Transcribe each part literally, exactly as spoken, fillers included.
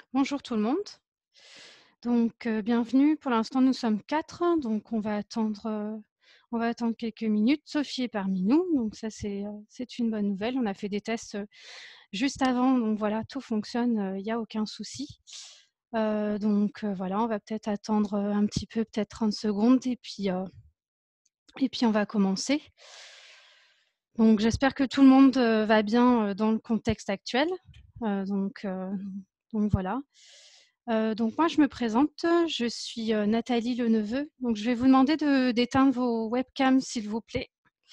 Bonjour tout le monde. Donc, heu, bienvenue. Pour l'instant, nous sommes quatre, donc on va attendre, heu, on va attendre quelques minutes. Sophie est parmi nous, donc ça c'est, heu, c'est une bonne nouvelle. On a fait des tests, heu, juste avant, donc voilà, tout fonctionne, heu, il y a aucun souci. Heu, donc, heu, voilà, on va peut-être attendre, heu, un petit peu, peut-être trente secondes et puis, heu et puis on va commencer. Donc j'espère que tout le monde, heu, va bien, heu, dans le contexte actuel. Heu, donc, heu, donc voilà. Heu, donc moi je me présente, je suis, heu, Nathalie Leneveu. Donc je vais vous demander de d'éteindre vos webcams s'il vous plaît.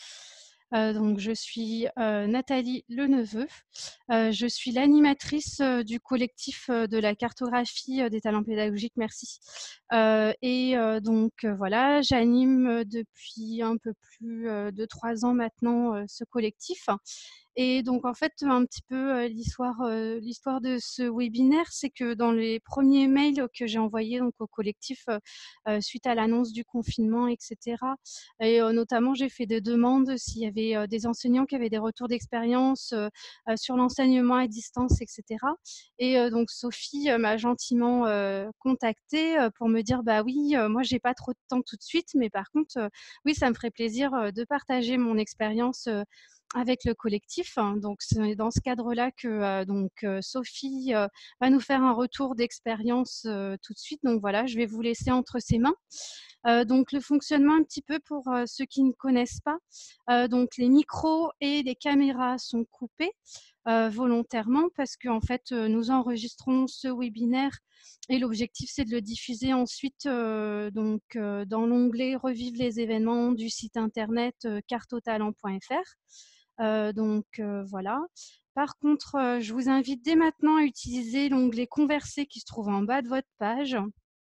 Heu, donc je suis, heu, Nathalie Leneveu. Heu, je suis l'animatrice, heu, du collectif, heu, de la cartographie, heu, des talents pédagogiques, merci. Heu et heu, donc heu, voilà, j'anime, heu, depuis un peu plus, heu, de trois ans maintenant, heu, ce collectif. Et donc en fait, un petit peu, heu, l'histoire, heu, l'histoire de ce webinaire, c'est que dans les premiers mails que j'ai envoyés donc au collectif, heu heu, suite à l'annonce du confinement et cetera et heu, notamment j'ai fait des demandes s'il y avait, heu, des enseignants qui avaient des retours d'expérience, heu heu, sur l'enseignement à distance et cetera et heu, donc Sophie, heu, m'a gentiment, heu, contactée, heu, pour me dire: «Bah oui, heu, moi j'ai pas trop de temps tout de suite, mais par contre, heu, oui, ça me ferait plaisir, heu, de partager mon expérience, heu, avec le collectif». Donc c'est dans ce cadre-là que, heu, donc heu, Sophie, heu, va nous faire un retour d'expérience, heu, tout de suite. Donc voilà, je vais vous laisser entre ses mains. Heu, donc le fonctionnement un petit peu pour, heu, ceux qui ne connaissent pas, heu, donc les micros et les caméras sont coupés, heu, volontairement parce qu'en fait, heu, nous enregistrons ce webinaire et l'objectif c'est de le diffuser ensuite, heu, donc heu, dans l'onglet «Revivre les événements» du site internet, heu, cartotalent point F R. Heu, donc heu, voilà. Par contre, heu, je vous invite dès maintenant à utiliser l'onglet «Converser» qui se trouve en bas de votre page.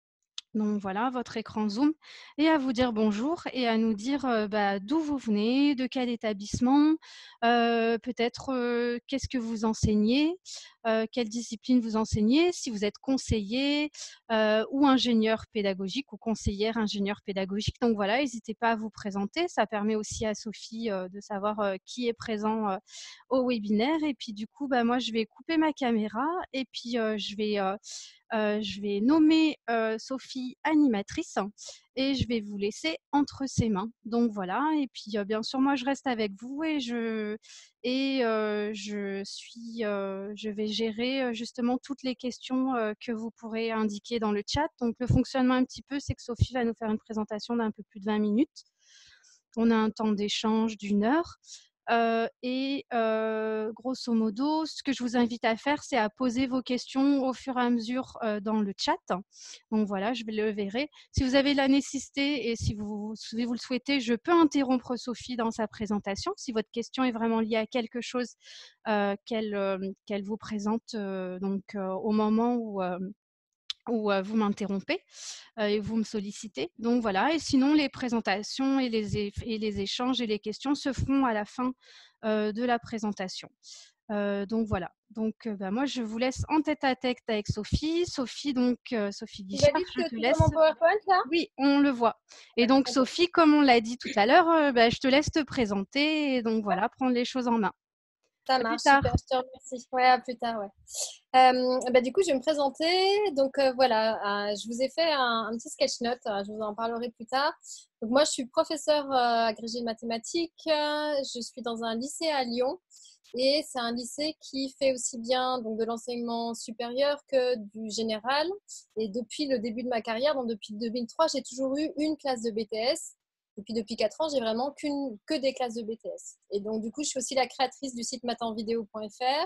Donc voilà, votre écran Zoom et à vous dire bonjour et à nous dire, heu, bah, d'où vous venez, de quel établissement, heu, peut-être, heu, qu'est-ce que vous enseignez, heu, quelle discipline vous enseignez, si vous êtes conseiller, heu, ou ingénieur pédagogique ou conseillère ingénieur pédagogique. Donc voilà, n'hésitez pas à vous présenter. Ça permet aussi à Sophie, heu, de savoir, heu, qui est présent, heu, au webinaire et puis du coup, bah, moi je vais couper ma caméra et puis, heu, je vais, heu heu, je vais nommer, heu, Sophie animatrice et je vais vous laisser entre ses mains. Donc voilà et puis, heu, bien sûr, moi je reste avec vous et je et heu, je suis, heu, je vais gérer, heu, justement toutes les questions, heu, que vous pourrez indiquer dans le chat. Donc le fonctionnement un petit peu, c'est que Sophie va nous faire une présentation d'un peu plus de vingt minutes. On a un temps d'échange d'une heure. Heu et heu, grosso modo, ce que je vous invite à faire, c'est à poser vos questions au fur et à mesure, heu, dans le chat. Donc voilà, je le verrai. Si vous avez la nécessité et si vous si vous le souhaitez, je peux interrompre Sophie dans sa présentation, si votre question est vraiment liée à quelque chose, heu, qu'elle, hem, qu'elle vous présente, heu, donc heu, au moment où, hem, où, heu, vous m'interrompez, heu et vous me sollicitez. Donc voilà et sinon les présentations et les é et les échanges et les questions se feront à la fin, heu, de la présentation. Heu, donc voilà. Donc heu, bah, moi je vous laisse en tête-à-tête avec Sophie. Sophie donc heu, Sophie Tu Guichard, valides je que te tu vois mon laisse PowerPoint là? oui, on le voit et donc Ok. Sophie, comme on l'a dit tout à l'heure, heu, bah, je te laisse te présenter et donc voilà, prendre les choses en main. Ça À plus marche, tard. super, je te remercie. Ouais, à plus tard, ouais. Euh, bah, du coup, je vais me présenter. Donc euh, voilà, euh, je vous ai fait un, un petit sketch note, euh, je vous en parlerai plus tard. Donc moi, je suis professeure euh, agrégée de mathématiques. Euh, je suis dans un lycée à Lyon et c'est un lycée qui fait aussi bien donc, de l'enseignement supérieur que du général. Et depuis le début de ma carrière, donc depuis deux mille trois, j'ai toujours eu une classe de B T S. Et puis depuis quatre ans, j'ai vraiment qu'une, que des classes de B T S. Et donc du coup, je suis aussi la créatrice du site mathenvideo point F R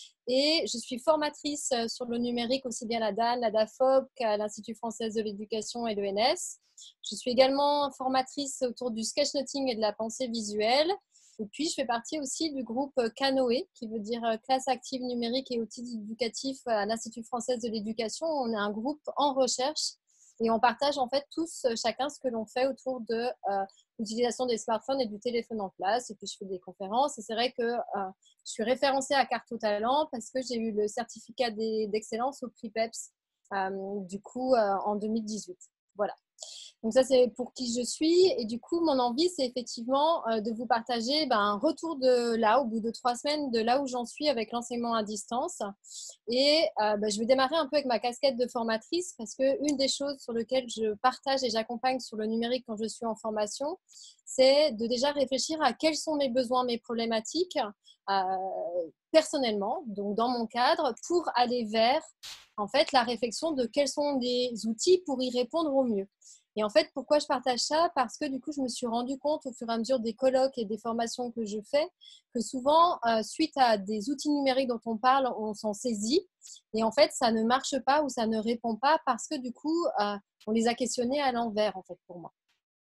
et je suis formatrice sur le numérique aussi bien à la D A N, la DAFOP qu'à l'Institut français de l'éducation et l'E N S. Je suis également formatrice autour du sketchnoting et de la pensée visuelle. Et puis, je fais partie aussi du groupe Canoë, qui veut dire classe active numérique et outils éducatifs à l'Institut français de l'éducation. On est un groupe en recherche et on partage en fait tous chacun ce que l'on fait autour de euh, l'utilisation des smartphones et du téléphone en classe. Et puis, je fais des conférences. Et c'est vrai que euh, je suis référencée à Carte au Talent parce que j'ai eu le certificat d'excellence au prix PEPS, euh, du coup, euh, en deux mille dix-huit. Voilà. Donc ça, c'est pour qui je suis. Et du coup, mon envie, c'est effectivement euh, de vous partager ben, un retour de là, au bout de trois semaines, de là où j'en suis avec l'enseignement à distance. Et euh, ben, je vais démarrer un peu avec ma casquette de formatrice parce qu'une des choses sur lesquelles je partage et j'accompagne sur le numérique quand je suis en formation, c'est de déjà réfléchir à quels sont mes besoins, mes problématiques euh, personnellement, donc dans mon cadre, pour aller vers en fait la réflexion de quels sont les outils pour y répondre au mieux. Et en fait, pourquoi je partage ça? Parce que du coup, je me suis rendu compte au fur et à mesure des colloques et des formations que je fais que souvent, euh, suite à des outils numériques dont on parle, on s'en saisit. Et en fait, ça ne marche pas ou ça ne répond pas parce que du coup, euh, on les a questionnés à l'envers, en fait, pour moi.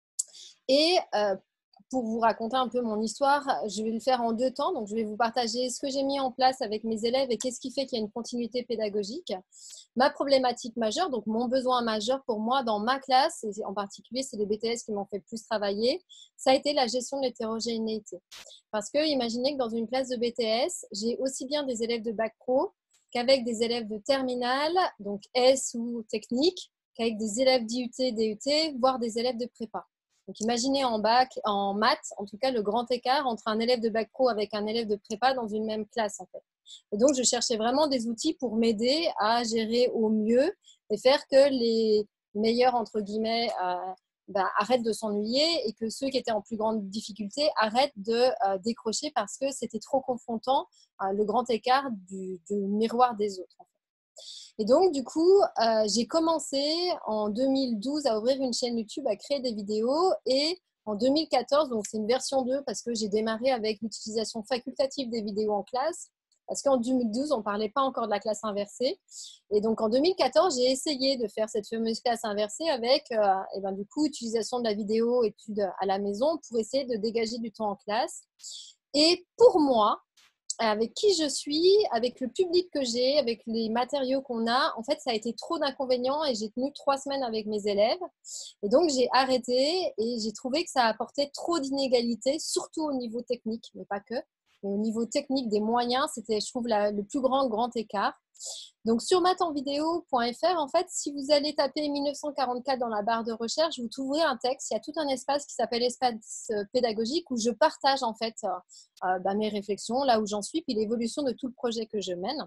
Et euh, pour vous raconter un peu mon histoire, je vais le faire en deux temps. Donc, je vais vous partager ce que j'ai mis en place avec mes élèves et qu'est-ce qui fait qu'il y a une continuité pédagogique. Ma problématique majeure, donc mon besoin majeur pour moi dans ma classe, et en particulier, c'est les B T S qui m'ont fait plus travailler, ça a été la gestion de l'hétérogénéité. Parce que imaginez que dans une classe de B T S, j'ai aussi bien des élèves de bac pro qu'avec des élèves de terminale, donc S ou technique, qu'avec des élèves d'I U T, D U T, voire des élèves de prépa. Donc, imaginez en bac, en maths, en tout cas, le grand écart entre un élève de bac pro avec un élève de prépa dans une même classe, en fait. Et donc, je cherchais vraiment des outils pour m'aider à gérer au mieux et faire que les meilleurs, entre guillemets, euh, bah, arrêtent de s'ennuyer et que ceux qui étaient en plus grande difficulté arrêtent de euh, décrocher parce que c'était trop confrontant, euh, le grand écart du, du miroir des autres, en fait. Et donc, du coup, euh, j'ai commencé en deux mille douze à ouvrir une chaîne YouTube, à créer des vidéos. Et en deux mille quatorze, donc c'est une version deux parce que j'ai démarré avec l'utilisation facultative des vidéos en classe. Parce qu'en deux mille douze, on ne parlait pas encore de la classe inversée. Et donc, en deux mille quatorze, j'ai essayé de faire cette fameuse classe inversée avec, euh, et ben, du coup, utilisation de la vidéo, études à la maison pour essayer de dégager du temps en classe. Et pour moi, avec qui je suis, avec le public que j'ai, avec les matériaux qu'on a, en fait, ça a été trop d'inconvénients et j'ai tenu trois semaines avec mes élèves. Et donc, j'ai arrêté et j'ai trouvé que ça apportait trop d'inégalités, surtout au niveau technique, mais pas que. Mais au niveau technique des moyens, c'était, je trouve, la, le plus grand, grand écart. Donc, sur maths-en-vidéo point F R, en fait, si vous allez taper mille neuf cent quarante-quatre dans la barre de recherche, vous trouverez un texte. Il y a tout un espace qui s'appelle espace pédagogique où je partage en fait euh, bah, mes réflexions, là où j'en suis, puis l'évolution de tout le projet que je mène.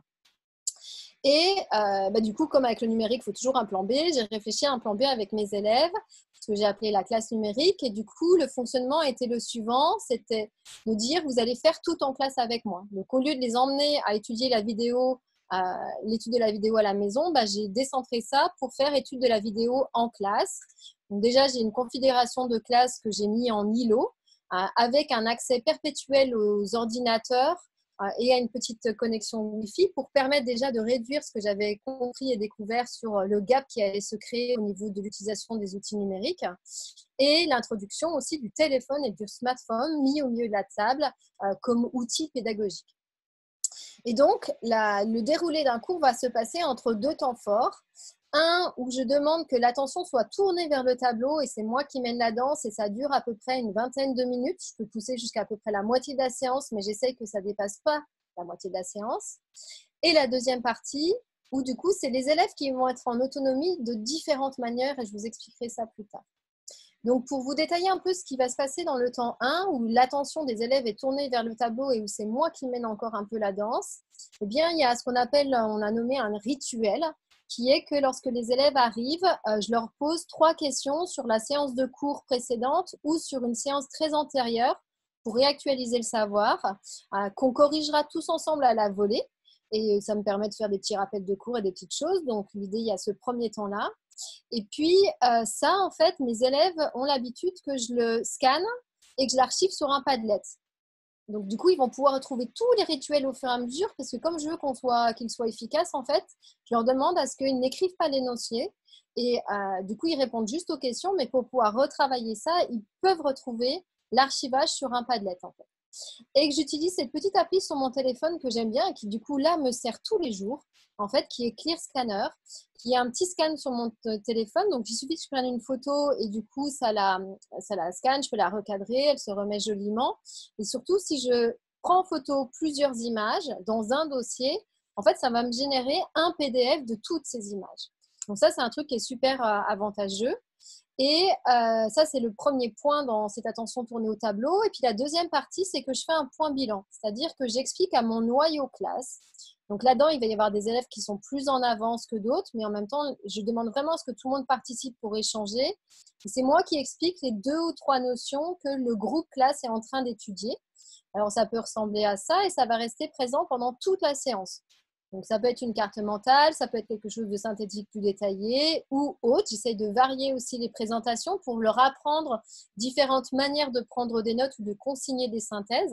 Et euh, bah, du coup, comme avec le numérique, il faut toujours un plan B. J'ai réfléchi à un plan B avec mes élèves, ce que j'ai appelé la classe numérique. Et du coup, le fonctionnement était le suivant, c'était de dire, vous allez faire tout en classe avec moi. Donc, au lieu de les emmener à étudier la vidéo, euh, l'étude de la vidéo à la maison, bah, j'ai décentré ça pour faire étude de la vidéo en classe. Donc, déjà, j'ai une configuration de classe que j'ai mis en îlot, euh, avec un accès perpétuel aux ordinateurs et à une petite connexion Wi-Fi pour permettre déjà de réduire ce que j'avais compris et découvert sur le gap qui allait se créer au niveau de l'utilisation des outils numériques et l'introduction aussi du téléphone et du smartphone mis au milieu de la table euh, comme outil pédagogique. Et donc, la, le déroulé d'un cours va se passer entre deux temps forts. Un où je demande que l'attention soit tournée vers le tableau et c'est moi qui mène la danse et ça dure à peu près une vingtaine de minutes. Je peux pousser jusqu'à à peu près la moitié de la séance, mais j'essaye que ça ne dépasse pas la moitié de la séance. Et la deuxième partie où du coup, c'est les élèves qui vont être en autonomie de différentes manières et je vous expliquerai ça plus tard. Donc, pour vous détailler un peu ce qui va se passer dans le temps un, où l'attention des élèves est tournée vers le tableau et où c'est moi qui mène encore un peu la danse, eh bien, il y a ce qu'on appelle, on a nommé un rituel, qui est que lorsque les élèves arrivent, euh, je leur pose trois questions sur la séance de cours précédente ou sur une séance très antérieure pour réactualiser le savoir, euh, qu'on corrigera tous ensemble à la volée. Et ça me permet de faire des petits rappels de cours et des petites choses. Donc, l'idée, il y a ce premier temps-là. Et puis, euh, ça, en fait, mes élèves ont l'habitude que je le scanne et que je l'archive sur un Padlet. Donc, du coup, ils vont pouvoir retrouver tous les rituels au fur et à mesure parce que comme je veux qu'on soit, qu'ils soient efficaces, en fait, je leur demande à ce qu'ils n'écrivent pas l'énoncier. Et euh, du coup, ils répondent juste aux questions, mais pour pouvoir retravailler ça, ils peuvent retrouver l'archivage sur un Padlet, en fait. Et que j'utilise cette petite appli sur mon téléphone que j'aime bien et qui, du coup, là, me sert tous les jours, en fait, qui est Clear Scanner, qui est un petit scan sur mon téléphone. Donc, il suffit que je prenne une photo et du coup, ça la, ça la scanne, je peux la recadrer, elle se remet joliment. Et surtout, si je prends en photo plusieurs images dans un dossier, en fait, ça va me générer un P D F de toutes ces images. Donc ça, c'est un truc qui est super euh, avantageux. Et euh, ça, c'est le premier point dans cette attention tournée au tableau. Et puis la deuxième partie, c'est que je fais un point bilan, c'est-à-dire que j'explique à mon noyau classe. Donc là-dedans, il va y avoir des élèves qui sont plus en avance que d'autres, mais en même temps, je demande vraiment à ce que tout le monde participe pour échanger. Et c'est moi qui explique les deux ou trois notions que le groupe classe est en train d'étudier. Alors, ça peut ressembler à ça et ça va rester présent pendant toute la séance. Donc, ça peut être une carte mentale, ça peut être quelque chose de synthétique plus détaillé ou autre. J'essaye de varier aussi les présentations pour leur apprendre différentes manières de prendre des notes ou de consigner des synthèses.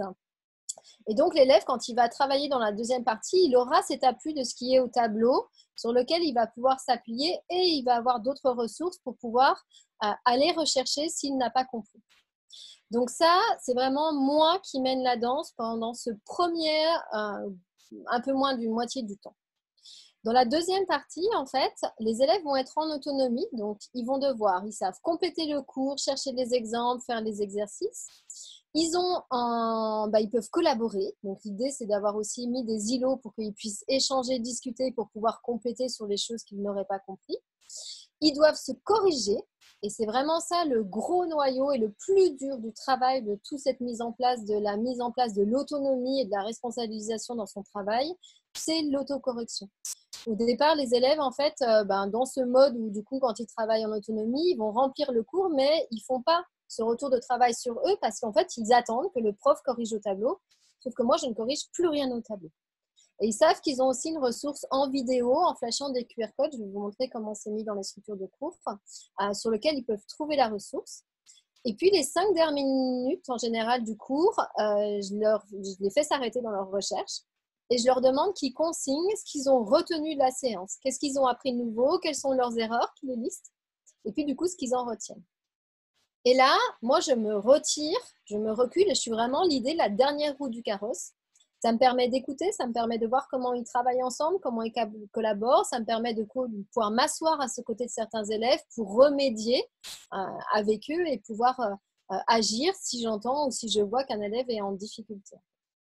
Et donc, l'élève, quand il va travailler dans la deuxième partie, il aura cet appui de ce qui est au tableau sur lequel il va pouvoir s'appuyer et il va avoir d'autres ressources pour pouvoir euh, aller rechercher s'il n'a pas compris. Donc ça, c'est vraiment moi qui mène la danse pendant ce premier, euh, un peu moins d'une moitié du temps. Dans la deuxième partie, en fait, les élèves vont être en autonomie, donc ils vont devoir, ils savent compléter le cours, chercher des exemples, faire les exercices. Ils, ont un, bah, ils peuvent collaborer, donc l'idée c'est d'avoir aussi mis des îlots pour qu'ils puissent échanger, discuter pour pouvoir compléter sur les choses qu'ils n'auraient pas compris. Ils doivent se corriger et c'est vraiment ça le gros noyau et le plus dur du travail de toute cette mise en place, de la mise en place de l'autonomie et de la responsabilisation dans son travail, c'est l'autocorrection. Au départ, les élèves, en fait, euh, ben, dans ce mode où, du coup, quand ils travaillent en autonomie, ils vont remplir le cours, mais ils ne font pas ce retour de travail sur eux parce qu'en fait, ils attendent que le prof corrige au tableau. Sauf que moi, je ne corrige plus rien au tableau. Et ils savent qu'ils ont aussi une ressource en vidéo, en flashant des Q R codes. Je vais vous montrer comment c'est mis dans les structures de cours, euh, sur lequel ils peuvent trouver la ressource. Et puis, les cinq dernières minutes, en général, du cours, euh, je, leur, je les fais s'arrêter dans leur recherche. Et je leur demande qu'ils consignent ce qu'ils ont retenu de la séance. Qu'est-ce qu'ils ont appris de nouveau? Quelles sont leurs erreurs? Qu'ils les listent. Et puis, du coup, ce qu'ils en retiennent. Et là, moi, je me retire, je me recule et je suis vraiment l'idée de la dernière roue du carrosse. Ça me permet d'écouter, ça me permet de voir comment ils travaillent ensemble, comment ils collaborent. Ça me permet de pouvoir m'asseoir à ce côté de certains élèves pour remédier euh, avec eux et pouvoir euh, agir si j'entends ou si je vois qu'un élève est en difficulté.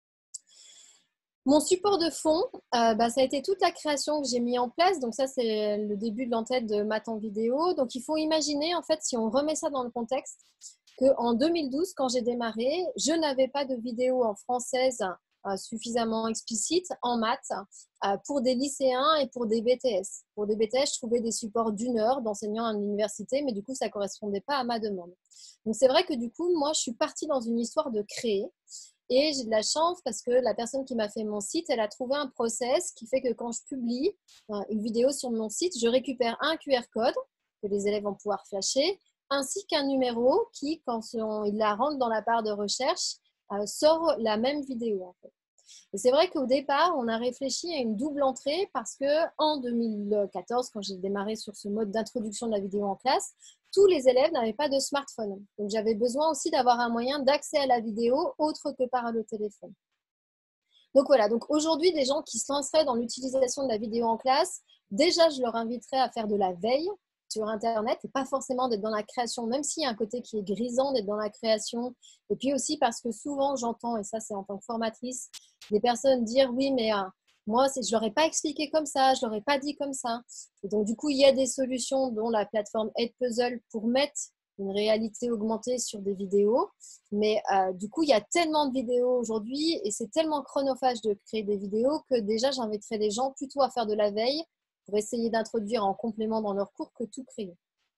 Mon support de fond, euh, bah, ça a été toute la création que j'ai mis en place. Donc ça, c'est le début de l'entête de Maths en vidéo. Donc il faut imaginer, en fait, si on remet ça dans le contexte, qu'en deux mille douze, quand j'ai démarré, je n'avais pas de vidéo en française euh, suffisamment explicite en maths euh, pour des lycéens et pour des B T S. Pour des B T S, je trouvais des supports d'une heure d'enseignant à l'université, mais du coup, ça ne correspondait pas à ma demande. Donc c'est vrai que du coup, moi, je suis partie dans une histoire de créer. Et j'ai de la chance parce que la personne qui m'a fait mon site, elle a trouvé un process qui fait que quand je publie une vidéo sur mon site, je récupère un Q R code que les élèves vont pouvoir flasher, ainsi qu'un numéro qui, quand ils la rentrent dans la barre de recherche, sort la même vidéo en fait. Et c'est vrai qu'au départ, on a réfléchi à une double entrée parce qu'en deux mille quatorze, quand j'ai démarré sur ce mode d'introduction de la vidéo en classe, tous les élèves n'avaient pas de smartphone. Donc, j'avais besoin aussi d'avoir un moyen d'accès à la vidéo autre que par le téléphone. Donc, voilà. Donc, aujourd'hui, des gens qui se lanceraient dans l'utilisation de la vidéo en classe, déjà, je leur inviterais à faire de la veille sur Internet et pas forcément d'être dans la création, même s'il y a un côté qui est grisant d'être dans la création. Et puis aussi parce que souvent, j'entends, et ça, c'est en tant que formatrice, des personnes dire « oui, mais… Euh, moi, je ne leur ai pas expliqué comme ça, je ne leur ai pas dit comme ça. » Et donc, du coup, il y a des solutions, dont la plateforme Edpuzzle, pour mettre une réalité augmentée sur des vidéos. Mais euh, du coup, il y a tellement de vidéos aujourd'hui et c'est tellement chronophage de créer des vidéos que déjà, j'inviterais les gens plutôt à faire de la veille pour essayer d'introduire en complément dans leur cours que tout créer.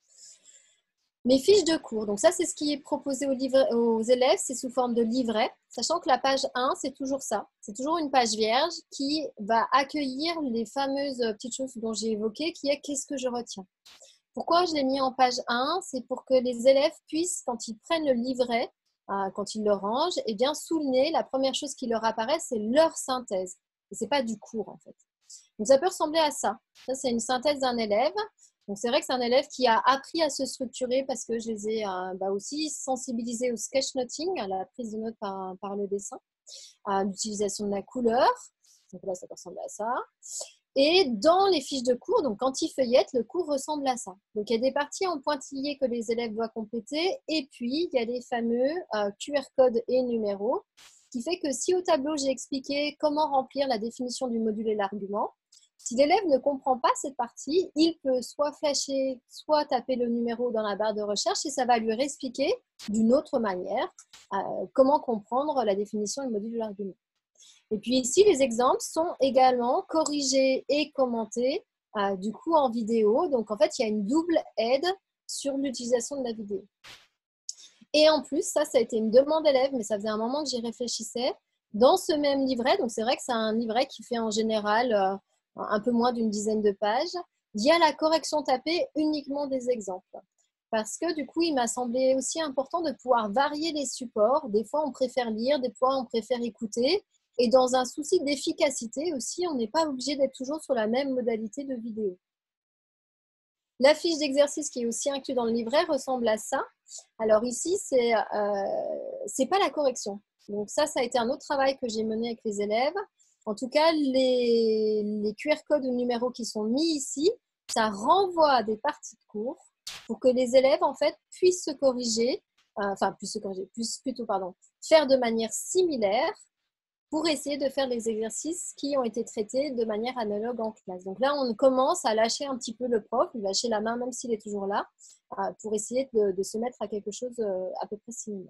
Mes fiches de cours, donc ça c'est ce qui est proposé aux, livre, aux élèves, c'est sous forme de livret, sachant que la page un, c'est toujours ça, c'est toujours une page vierge qui va accueillir les fameuses petites choses dont j'ai évoqué, qui est qu'est-ce que je retiens. Pourquoi je l'ai mis en page un? C'est pour que les élèves puissent, quand ils prennent le livret, euh, quand ils le rangent, et bien sous le nez, la première chose qui leur apparaît, c'est leur synthèse, et c'est pas du cours en fait. Donc ça peut ressembler à ça, ça c'est une synthèse d'un élève. Donc, c'est vrai que c'est un élève qui a appris à se structurer parce que je les ai euh, bah aussi sensibilisés au sketchnoting, à la prise de notes par, par le dessin, à l'utilisation de la couleur. Donc là, ça ressemble à ça. Et dans les fiches de cours, donc quand ils feuillettent, le cours ressemble à ça. Donc, il y a des parties en pointillés que les élèves doivent compléter. Et puis, il y a les fameux euh, Q R codes et numéros, qui fait que si au tableau, j'ai expliqué comment remplir la définition du module et l'argument, Si l'élève ne comprend pas cette partie, il peut soit flasher, soit taper le numéro dans la barre de recherche et ça va lui réexpliquer d'une autre manière euh, comment comprendre la définition et le module de l'argument. Et puis ici, les exemples sont également corrigés et commentés euh, du coup en vidéo. Donc en fait, il y a une double aide sur l'utilisation de la vidéo. Et en plus, ça, ça a été une demande d'élève, mais ça faisait un moment que j'y réfléchissais. Dans ce même livret, donc c'est vrai que c'est un livret qui fait en général euh, un peu moins d'une dizaine de pages, il y a la correction tapée uniquement des exemples. Parce que du coup, il m'a semblé aussi important de pouvoir varier les supports. Des fois, on préfère lire, des fois, on préfère écouter. Et dans un souci d'efficacité aussi, on n'est pas obligé d'être toujours sur la même modalité de vidéo. La fiche d'exercice qui est aussi inclue dans le livret ressemble à ça. Alors ici, ce n'est euh, pas la correction. Donc ça, ça a été un autre travail que j'ai mené avec les élèves. En tout cas, les, les Q R codes ou numéros qui sont mis ici, ça renvoie à des parties de cours pour que les élèves en fait puissent se corriger, euh, enfin puissent se corriger, puissent plutôt pardon, faire de manière similaire pour essayer de faire les exercices qui ont été traités de manière analogue en classe. Donc là, on commence à lâcher un petit peu le prof, lâcher la main même s'il est toujours là, euh, pour essayer de, de se mettre à quelque chose euh, à peu près similaire.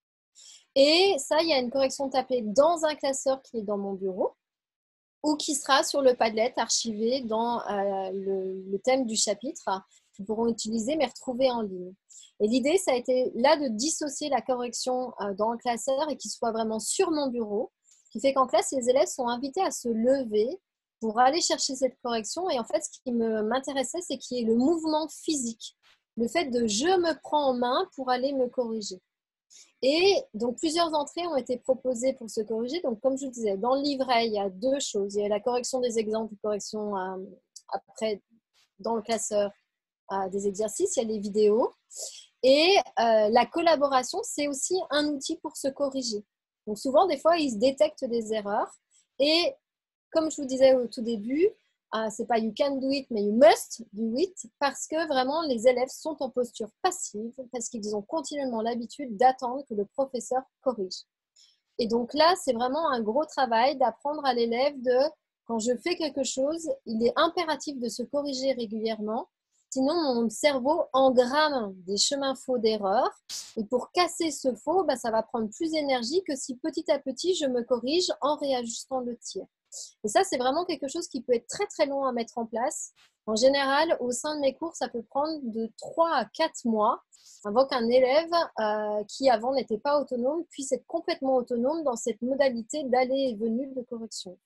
Et ça, il y a une correction tapée dans un classeur qui est dans mon bureau ou qui sera sur le Padlet archivé dans euh, le, le thème du chapitre qu'ils pourront utiliser mais retrouver en ligne. Et l'idée, ça a été là de dissocier la correction euh, dans le classeur et qu'il soit vraiment sur mon bureau, qui fait qu'en classe, les élèves sont invités à se lever pour aller chercher cette correction. Et en fait, ce qui m'intéressait, c'est qu'il y ait le mouvement physique, le fait de je me prends en main pour aller me corriger. Et donc, plusieurs entrées ont été proposées pour se corriger. Donc, comme je vous disais, dans le livret, il y a deux choses. Il y a la correction des exemples, correction euh, après dans le classeur euh, des exercices, il y a les vidéos. Et euh, la collaboration, c'est aussi un outil pour se corriger. Donc, souvent, des fois, ils se détectent des erreurs. Et comme je vous disais au tout début, Uh, c'est pas you can do it, mais you must do it, parce que vraiment les élèves sont en posture passive, parce qu'ils ont continuellement l'habitude d'attendre que le professeur corrige. Et donc là, c'est vraiment un gros travail d'apprendre à l'élève de, quand je fais quelque chose, il est impératif de se corriger régulièrement, sinon mon cerveau engramme des chemins faux d'erreur, et pour casser ce faux, bah, ça va prendre plus d'énergie que si petit à petit je me corrige en réajustant le tir. Et ça, c'est vraiment quelque chose qui peut être très très long à mettre en place. En général, au sein de mes cours, ça peut prendre de trois à quatre mois avant qu'un élève euh, qui avant n'était pas autonome puisse être complètement autonome dans cette modalité d'aller et venue de correction.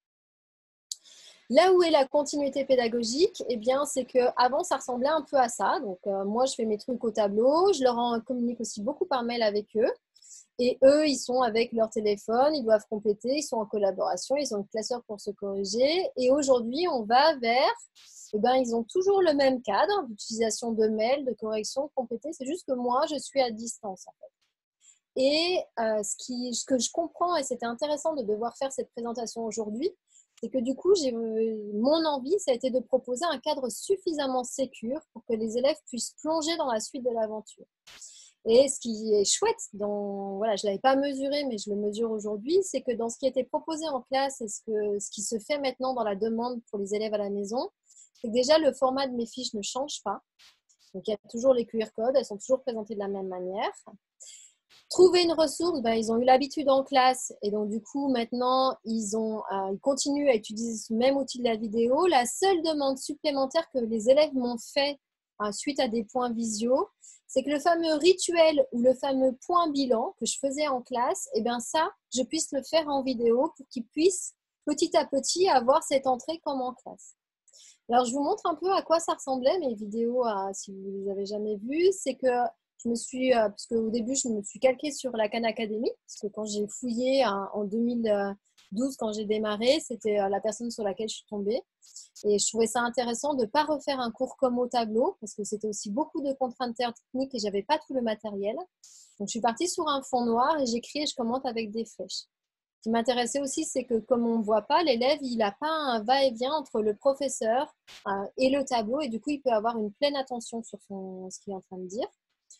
Là où est la continuité pédagogique, eh bien, c'est qu'avant, ça ressemblait un peu à ça. Donc, euh, moi, je fais mes trucs au tableau, je leur en communique aussi beaucoup par mail avec eux. Et eux, ils sont avec leur téléphone, ils doivent compléter, ils sont en collaboration, ils ont le classeur pour se corriger. Et aujourd'hui, on va vers, eh ben, ils ont toujours le même cadre d'utilisation de mails, de correction, compléter. C'est juste que moi, je suis à distance, en fait. Et euh, ce, qui, ce que je comprends, et c'était intéressant de devoir faire cette présentation aujourd'hui, c'est que du coup, j'ai, mon envie, ça a été de proposer un cadre suffisamment sécure pour que les élèves puissent plonger dans la suite de l'aventure. Et ce qui est chouette, dans, voilà, je ne l'avais pas mesuré, mais je le mesure aujourd'hui, c'est que dans ce qui a été proposé en classe et ce, que, ce qui se fait maintenant dans la demande pour les élèves à la maison, c'est que déjà le format de mes fiches ne change pas. Donc il y a toujours les Q R codes, elles sont toujours présentées de la même manière. Trouver une ressource, ben, ils ont eu l'habitude en classe et donc du coup maintenant ils, ont, euh, ils continuent à utiliser ce même outil de la vidéo. La seule demande supplémentaire que les élèves m'ont fait euh, suite à des points visio, c'est que le fameux rituel ou le fameux point bilan que je faisais en classe, et bien ça, je puisse le faire en vidéo pour qu'ils puissent petit à petit avoir cette entrée comme en classe. Alors, je vous montre un peu à quoi ça ressemblait, mes vidéos, euh, si vous ne les avez jamais vues. C'est que je me suis, euh, parce qu'au début, je me suis calquée sur la Khan Academy, parce que quand j'ai fouillé hein, en deux mille douze, quand j'ai démarré, c'était euh, la personne sur laquelle je suis tombée. Et je trouvais ça intéressant de ne pas refaire un cours comme au tableau, parce que c'était aussi beaucoup de contraintes techniques et je n'avais pas tout le matériel. Donc, je suis partie sur un fond noir et j'écris et je commente avec des flèches. Ce qui m'intéressait aussi, c'est que comme on ne voit pas, l'élève, il n'a pas un va-et-vient entre le professeur euh, et le tableau et du coup, il peut avoir une pleine attention sur son, ce qu'il est en train de dire.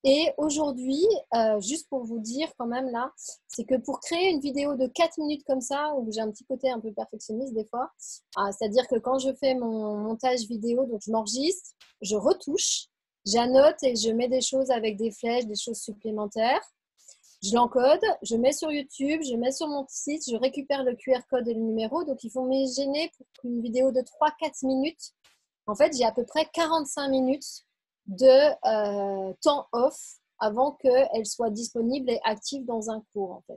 Et aujourd'hui, euh, juste pour vous dire quand même là, c'est que pour créer une vidéo de quatre minutes comme ça, où j'ai un petit côté un peu perfectionniste des fois, euh, c'est-à-dire que quand je fais mon montage vidéo, donc je m'enregistre, je retouche, j'annote et je mets des choses avec des flèches, des choses supplémentaires. Je l'encode, je mets sur YouTube, je mets sur mon site, je récupère le Q R code et le numéro. Donc, il faut m'gêner pour qu'une vidéo de trois à quatre minutes. En fait, j'ai à peu près quarante-cinq minutes de euh, temps off avant qu'elle soit disponible et active dans un cours, en fait.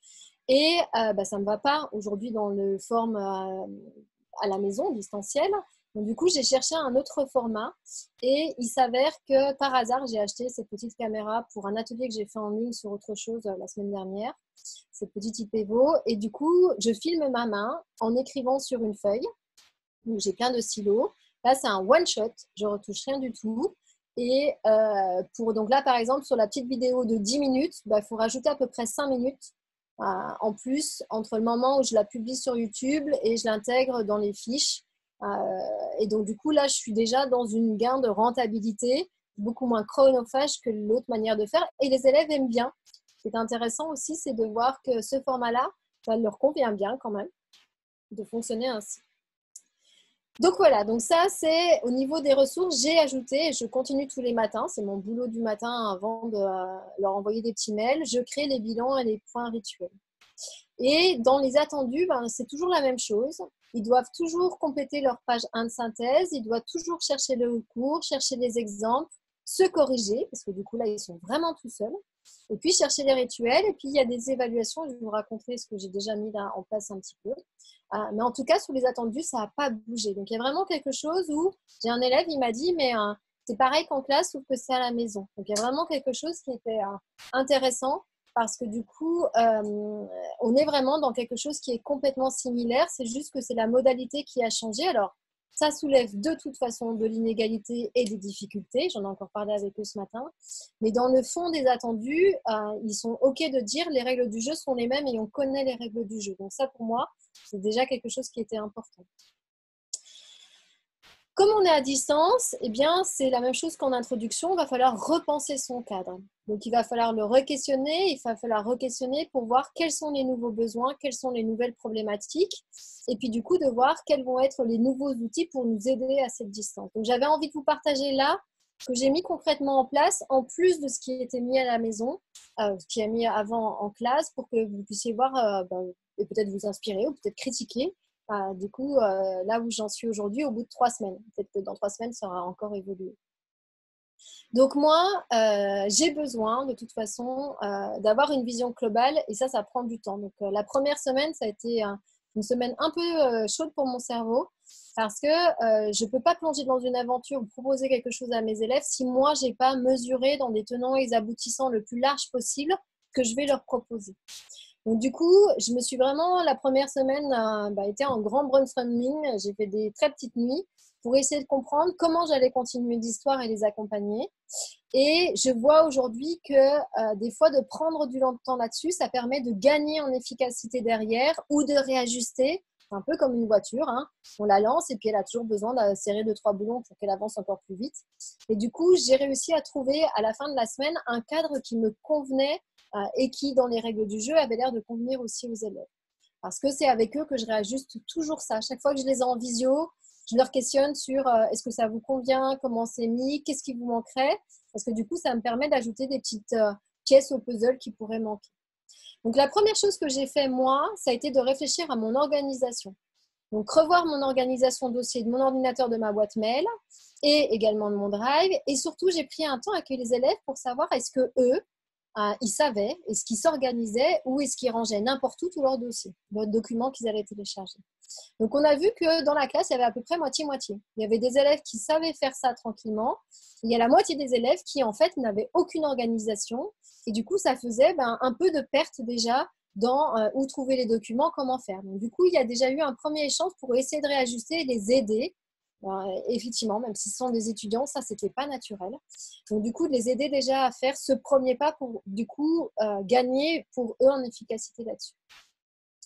Et euh, bah, ça ne me va pas aujourd'hui dans le forme euh, à la maison, distanciel. Donc, du coup, j'ai cherché un autre format et il s'avère que par hasard, j'ai acheté cette petite caméra pour un atelier que j'ai fait en ligne sur autre chose euh, la semaine dernière, cette petite I P V O. Et du coup, je filme ma main en écrivant sur une feuille. Donc, j'ai plein de stylos. Là, c'est un one-shot, je ne retouche rien du tout. Et euh, pour, donc là, par exemple, sur la petite vidéo de dix minutes, il bah, faut rajouter à peu près cinq minutes euh, en plus entre le moment où je la publie sur YouTube et je l'intègre dans les fiches. Euh, et donc, du coup, là, je suis déjà dans une gain de rentabilité beaucoup moins chronophage que l'autre manière de faire. Et les élèves aiment bien. Ce qui est intéressant aussi, c'est de voir que ce format-là, ça leur convient bien quand même de fonctionner ainsi. Donc voilà, donc ça c'est au niveau des ressources, j'ai ajouté, je continue tous les matins, c'est mon boulot du matin avant de euh, leur envoyer des petits mails, je crée les bilans et les points rituels. Et dans les attendus, ben, c'est toujours la même chose. Ils doivent toujours compléter leur page un de synthèse, ils doivent toujours chercher le cours, chercher les exemples, se corriger, parce que du coup là, ils sont vraiment tout seuls. Et puis chercher les rituels, et puis il y a des évaluations, je vais vous raconter ce que j'ai déjà mis là en place un petit peu. Euh, mais en tout cas, sous les attendus, ça n'a pas bougé. Donc il y a vraiment quelque chose où j'ai un élève, il m'a dit, mais euh, c'est pareil qu'en classe, sauf que c'est à la maison. Donc il y a vraiment quelque chose qui était euh, intéressant parce que du coup, euh, on est vraiment dans quelque chose qui est complètement similaire. C'est juste que c'est la modalité qui a changé. Alors, ça soulève de toute façon de l'inégalité et des difficultés. J'en ai encore parlé avec eux ce matin. Mais dans le fond des attendus, euh, ils sont OK de dire les règles du jeu sont les mêmes et on connaît les règles du jeu. Donc ça, pour moi, c'est déjà quelque chose qui était important. Comme on est à distance, eh bien, c'est la même chose qu'en introduction. Il va falloir repenser son cadre. Donc, il va falloir le re-questionner. Il va falloir re-questionner pour voir quels sont les nouveaux besoins, quelles sont les nouvelles problématiques. Et puis, du coup, de voir quels vont être les nouveaux outils pour nous aider à cette distance. Donc, j'avais envie de vous partager là ce que j'ai mis concrètement en place, en plus de ce qui était mis à la maison, euh, ce qui est mis avant en classe, pour que vous puissiez voir euh, ben, et peut-être vous inspirer ou peut-être critiquer. Euh, du coup, euh, là où j'en suis aujourd'hui, au bout de trois semaines. Peut-être que dans trois semaines, ça aura encore évolué. Donc moi, euh, j'ai besoin de toute façon euh, d'avoir une vision globale et ça, ça prend du temps. Donc euh, la première semaine, ça a été euh, une semaine un peu euh, chaude pour mon cerveau parce que euh, je ne peux pas plonger dans une aventure ou proposer quelque chose à mes élèves si moi, je n'ai pas mesuré dans des tenants et des aboutissants le plus large possible que je vais leur proposer. Donc, du coup, je me suis vraiment, la première semaine, euh, bah, été en grand brainstorming. J'ai fait des très petites nuits pour essayer de comprendre comment j'allais continuer l'histoire et les accompagner. Et je vois aujourd'hui que euh, des fois, de prendre du temps là-dessus, ça permet de gagner en efficacité derrière ou de réajuster. C'est un peu comme une voiture, hein. On la lance et puis elle a toujours besoin de serrer deux, trois boulons pour qu'elle avance encore plus vite. Et du coup, j'ai réussi à trouver à la fin de la semaine un cadre qui me convenait euh, et qui, dans les règles du jeu, avait l'air de convenir aussi aux élèves. Parce que c'est avec eux que je réajuste toujours ça. Chaque fois que je les ai en visio, je leur questionne sur euh, est-ce que ça vous convient, comment c'est mis, qu'est-ce qui vous manquerait. Parce que du coup, ça me permet d'ajouter des petites euh, pièces au puzzle qui pourraient manquer. Donc, la première chose que j'ai fait, moi, ça a été de réfléchir à mon organisation. Donc, revoir mon organisation dossier de mon ordinateur, de ma boîte mail et également de mon drive. Et surtout, j'ai pris un temps avec les élèves pour savoir est-ce que eux, euh, ils savaient, est-ce qu'ils s'organisaient ou est-ce qu'ils rangeaient n'importe où tous leurs dossiers, leurs documents qu'ils allaient télécharger. Donc, on a vu que dans la classe, il y avait à peu près moitié-moitié. Il y avait des élèves qui savaient faire ça tranquillement. Il y a la moitié des élèves qui, en fait, n'avaient aucune organisation. Et du coup, ça faisait ben, un peu de perte déjà dans euh, où trouver les documents, comment faire. Donc, du coup, il y a déjà eu un premier échange pour essayer de réajuster et les aider. Ben, effectivement, même si ce sont des étudiants, ça, c'était pas naturel. Donc, du coup, de les aider déjà à faire ce premier pas pour, du coup, euh, gagner pour eux en efficacité là-dessus.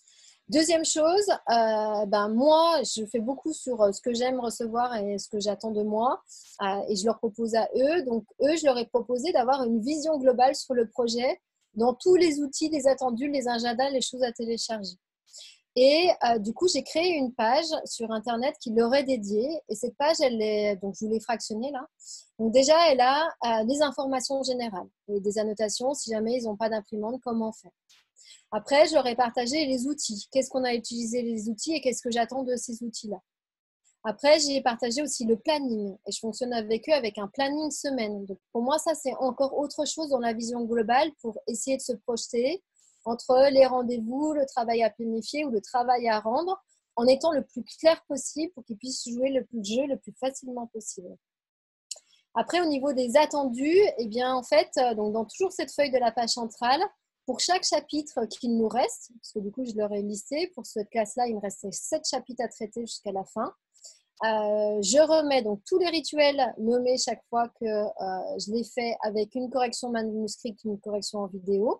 Deuxième chose, euh, ben moi, je fais beaucoup sur ce que j'aime recevoir et ce que j'attends de moi, euh, et je leur propose à eux. Donc, eux, je leur ai proposé d'avoir une vision globale sur le projet dans tous les outils, les attendus, les agendas, les choses à télécharger. Et euh, du coup, j'ai créé une page sur Internet qui leur est dédiée. Et cette page, elle est, donc je vous l'ai fractionnée là. Donc déjà, elle a euh, des informations générales et des annotations si jamais ils n'ont pas d'imprimante, comment faire. Après, je leur ai partagé les outils. Qu'est-ce qu'on a utilisé les outils et qu'est-ce que j'attends de ces outils-là. Après, j'ai partagé aussi le planning et je fonctionne avec eux avec un planning semaine. Donc, pour moi, ça, c'est encore autre chose dans la vision globale pour essayer de se projeter entre les rendez-vous, le travail à planifier ou le travail à rendre en étant le plus clair possible pour qu'ils puissent jouer le plus de jeu le plus facilement possible. Après, au niveau des attendus, eh bien, en fait, donc dans toujours cette feuille de la page centrale, pour chaque chapitre qu'il nous reste, parce que du coup, je leur ai listé, pour cette classe-là, il me restait sept chapitres à traiter jusqu'à la fin. Euh, je remets donc tous les rituels nommés chaque fois que euh, je les fais avec une correction manuscrite, une correction en vidéo.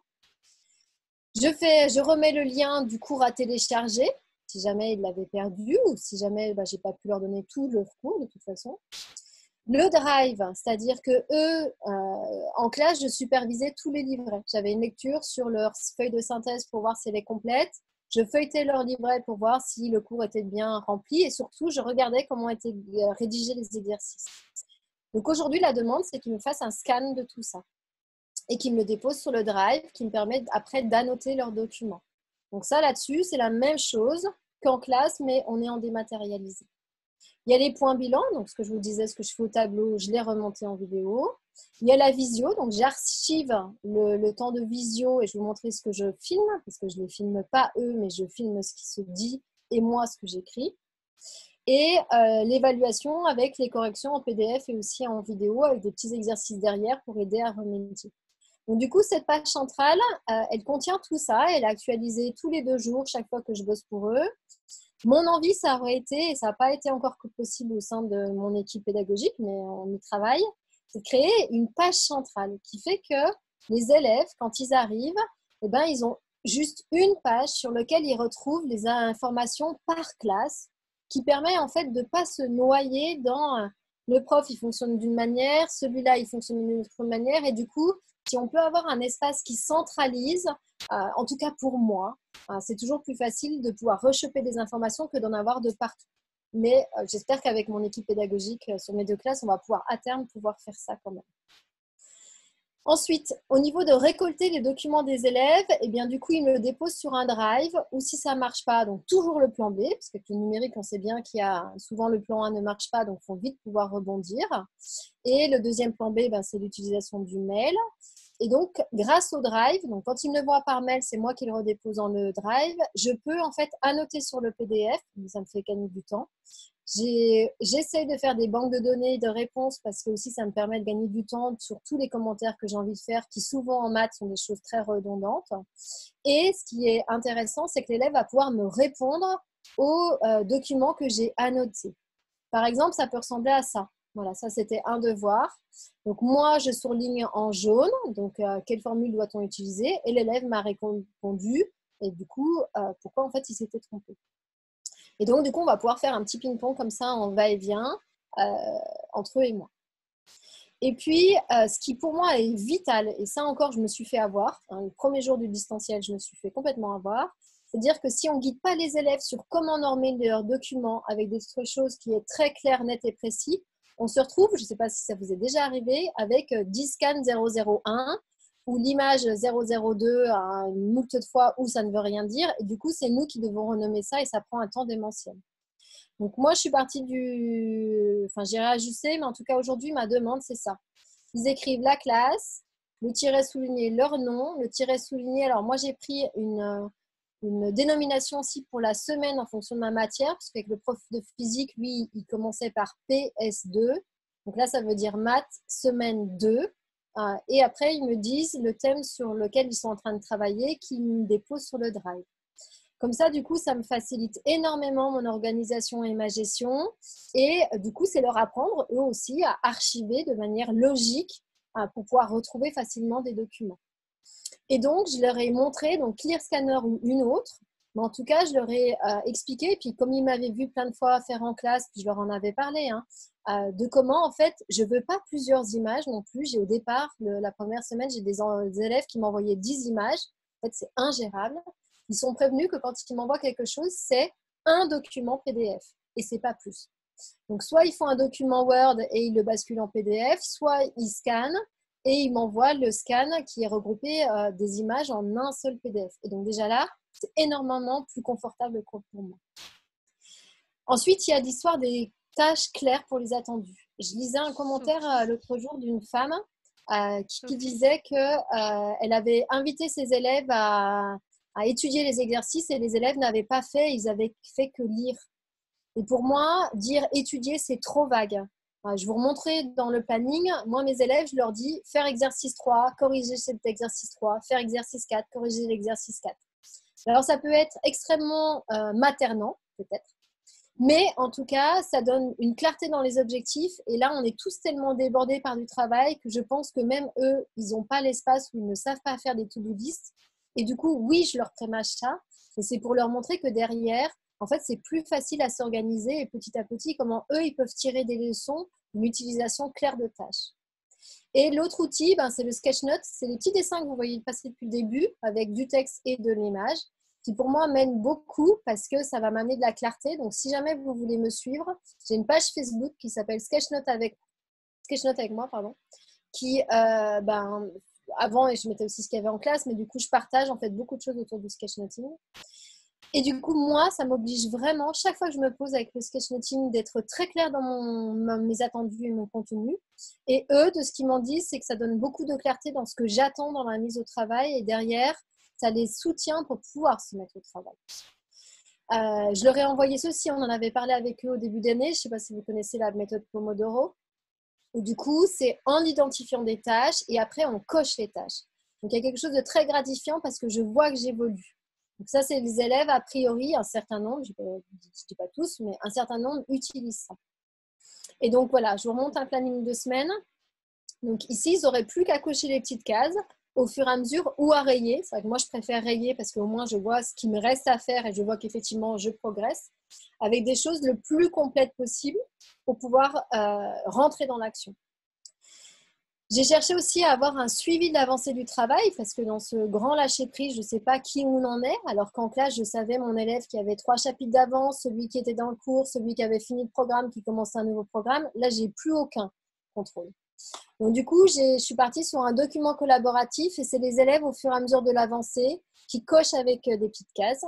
Je, fais, je remets le lien du cours à télécharger, si jamais ils l'avaient perdu ou si jamais bah, je n'ai pas pu leur donner tout le cours de toute façon. Le drive, c'est-à-dire que eux, euh, en classe, je supervisais tous les livrets. J'avais une lecture sur leur feuille de synthèse pour voir si elle est complète. Je feuilletais leur livret pour voir si le cours était bien rempli et surtout, je regardais comment étaient rédigés les exercices. Donc aujourd'hui, la demande, c'est qu'ils me fassent un scan de tout ça et qu'ils me le déposent sur le drive qui me permet après d'annoter leurs documents. Donc ça, là-dessus, c'est la même chose qu'en classe, mais on est en dématérialisé. Il y a les points bilan, donc ce que je vous disais, ce que je fais au tableau, je l'ai remonté en vidéo. Il y a la visio, donc j'archive le, le temps de visio et je vais vous montrer ce que je filme, parce que je ne les filme pas eux, mais je filme ce qui se dit et moi ce que j'écris. Et euh, l'évaluation avec les corrections en P D F et aussi en vidéo avec des petits exercices derrière pour aider à remédier. Donc du coup, cette page centrale, euh, elle contient tout ça. Elle est actualisée tous les deux jours, chaque fois que je bosse pour eux. Mon envie, ça aurait été, et ça n'a pas été encore possible au sein de mon équipe pédagogique, mais on y travaille, c'est de créer une page centrale qui fait que les élèves, quand ils arrivent, eh ben, ils ont juste une page sur laquelle ils retrouvent les informations par classe qui permet en fait de ne pas se noyer dans le prof, il fonctionne d'une manière, celui-là, il fonctionne d'une autre manière, et du coup, si on peut avoir un espace qui centralise, euh, en tout cas pour moi, euh, c'est toujours plus facile de pouvoir rechoper des informations que d'en avoir de partout. Mais euh, j'espère qu'avec mon équipe pédagogique euh, sur mes deux classes, on va pouvoir à terme pouvoir faire ça quand même. Ensuite, au niveau de récolter les documents des élèves, eh bien, du coup, ils me le déposent sur un drive ou si ça ne marche pas, donc toujours le plan B, parce qu'avec le numérique, on sait bien qu'il y a souvent le plan A ne marche pas, donc il faut vite pouvoir rebondir. Et le deuxième plan B, ben, c'est l'utilisation du mail. Et donc, grâce au drive, donc quand ils me le voient par mail, c'est moi qui le redépose dans le drive, je peux en fait annoter sur le P D F, ça me fait gagner du temps. J'essaie de faire des banques de données de réponses parce que aussi ça me permet de gagner du temps sur tous les commentaires que j'ai envie de faire qui souvent en maths sont des choses très redondantes. Et ce qui est intéressant, c'est que l'élève va pouvoir me répondre aux euh, documents que j'ai annotés. Par exemple, ça peut ressembler à ça. Voilà, ça c'était un devoir. Donc moi, je surligne en jaune, donc euh, quelle formule doit-on utiliser? Et l'élève m'a répondu, et du coup, euh, pourquoi en fait il s'était trompé. Et donc, du coup, on va pouvoir faire un petit ping-pong comme ça en va-et-vient euh, entre eux et moi. Et puis, euh, ce qui pour moi est vital, et ça encore, je me suis fait avoir, hein, le premier jour du distanciel, je me suis fait complètement avoir, c'est-à-dire que si on ne guide pas les élèves sur comment normer leurs documents avec des choses qui est très clair, net et précis, on se retrouve, je ne sais pas si ça vous est déjà arrivé, avec dix scan zéro zéro un ou l'image zéro zéro deux à une moult de fois où ça ne veut rien dire. Et du coup, c'est nous qui devons renommer ça et ça prend un temps démentiel. Donc moi, je suis partie du... Enfin, j'ai réajusté, mais en tout cas, aujourd'hui, ma demande, c'est ça. Ils écrivent la classe, le tiret souligné, leur nom, le tiret souligné. Alors moi, j'ai pris une, une dénomination aussi pour la semaine en fonction de ma matière, parce qu'avec le prof de physique, lui, il commençait par P S deux. Donc là, ça veut dire maths, semaine deux. Et après, ils me disent le thème sur lequel ils sont en train de travailler, qu'ils me déposent sur le drive. Comme ça, du coup, ça me facilite énormément mon organisation et ma gestion. Et du coup, c'est leur apprendre, eux aussi, à archiver de manière logique pour pouvoir retrouver facilement des documents. Et donc, je leur ai montré, donc ClearScanner ou une autre, Mais en tout cas, je leur ai euh, expliqué, puis comme ils m'avaient vu plein de fois faire en classe, puis je leur en avais parlé, hein, euh, de comment, en fait, je ne veux pas plusieurs images non plus. J'ai au départ, le, la première semaine, j'ai des, des élèves qui m'envoyaient dix images. En fait, c'est ingérable. Ils sont prévenus que quand ils m'envoient quelque chose, c'est un document P D F et c'est pas plus. Donc, soit ils font un document Word et ils le basculent en P D F, soit ils scannent et ils m'envoient le scan qui est regroupé euh, des images en un seul P D F. Et donc, déjà là, c'est énormément plus confortable pour moi. Ensuite, il y a l'histoire des tâches claires pour les attendus. Je lisais un commentaire euh, l'autre jour d'une femme euh, qui, qui disait qu'elle euh, avait invité ses élèves à, à étudier les exercices et les élèves n'avaient pas fait, ils avaient fait que lire. Et pour moi, dire étudier, c'est trop vague. Je vous remontrerai dans le planning. Moi, mes élèves, je leur dis faire exercice trois, corriger cet exercice trois, faire exercice quatre, corriger l'exercice quatre. Alors, ça peut être extrêmement euh, maternant, peut-être. Mais en tout cas, ça donne une clarté dans les objectifs. Et là, on est tous tellement débordés par du travail que je pense que même eux, ils n'ont pas l'espace ou ils ne savent pas faire des to-do list. Et du coup, oui, je leur prémâche ça. Et c'est pour leur montrer que derrière, en fait, c'est plus facile à s'organiser et petit à petit, comment eux, ils peuvent tirer des leçons d'une utilisation claire de tâches. Et l'autre outil, ben, c'est le Sketchnote. C'est les petits dessins que vous voyez passer depuis le début avec du texte et de l'image qui, pour moi, m'aident beaucoup parce que ça va m'amener de la clarté. Donc, si jamais vous voulez me suivre, j'ai une page Facebook qui s'appelle Sketchnote avec, Sketchnote avec moi, pardon, qui, euh, ben, avant, et je mettais aussi ce qu'il y avait en classe, mais du coup, je partage en fait beaucoup de choses autour du sketchnoting. Et du coup, moi, ça m'oblige vraiment, chaque fois que je me pose avec le sketchnoting, d'être très claire dans mon, mes attendus et mon contenu. Et eux, de ce qu'ils m'en disent, c'est que ça donne beaucoup de clarté dans ce que j'attends dans la mise au travail. Et derrière, ça les soutient pour pouvoir se mettre au travail. Euh, je leur ai envoyé ceci, on en avait parlé avec eux au début d'année. Je ne sais pas si vous connaissez la méthode Pomodoro. Où du coup, c'est en identifiant des tâches et après, on coche les tâches. Donc, il y a quelque chose de très gratifiant parce que je vois que j'évolue. Donc ça, c'est les élèves, a priori, un certain nombre, je ne dis pas tous, mais un certain nombre utilisent ça. Et donc, voilà, je vous remonte un planning de semaine. Donc ici, ils n'auraient plus qu'à cocher les petites cases au fur et à mesure ou à rayer. C'est vrai que moi, je préfère rayer parce qu'au moins, je vois ce qui me reste à faire et je vois qu'effectivement, je progresse avec des choses le plus complètes possible pour pouvoir euh, rentrer dans l'action. J'ai cherché aussi à avoir un suivi de l'avancée du travail parce que dans ce grand lâcher-prise, je ne sais pas qui on en est. Alors qu'en classe, je savais mon élève qui avait trois chapitres d'avance, celui qui était dans le cours, celui qui avait fini le programme, qui commençait un nouveau programme. Là, je n'ai plus aucun contrôle. Donc du coup, je suis partie sur un document collaboratif et c'est les élèves au fur et à mesure de l'avancée qui cochent avec des petites cases.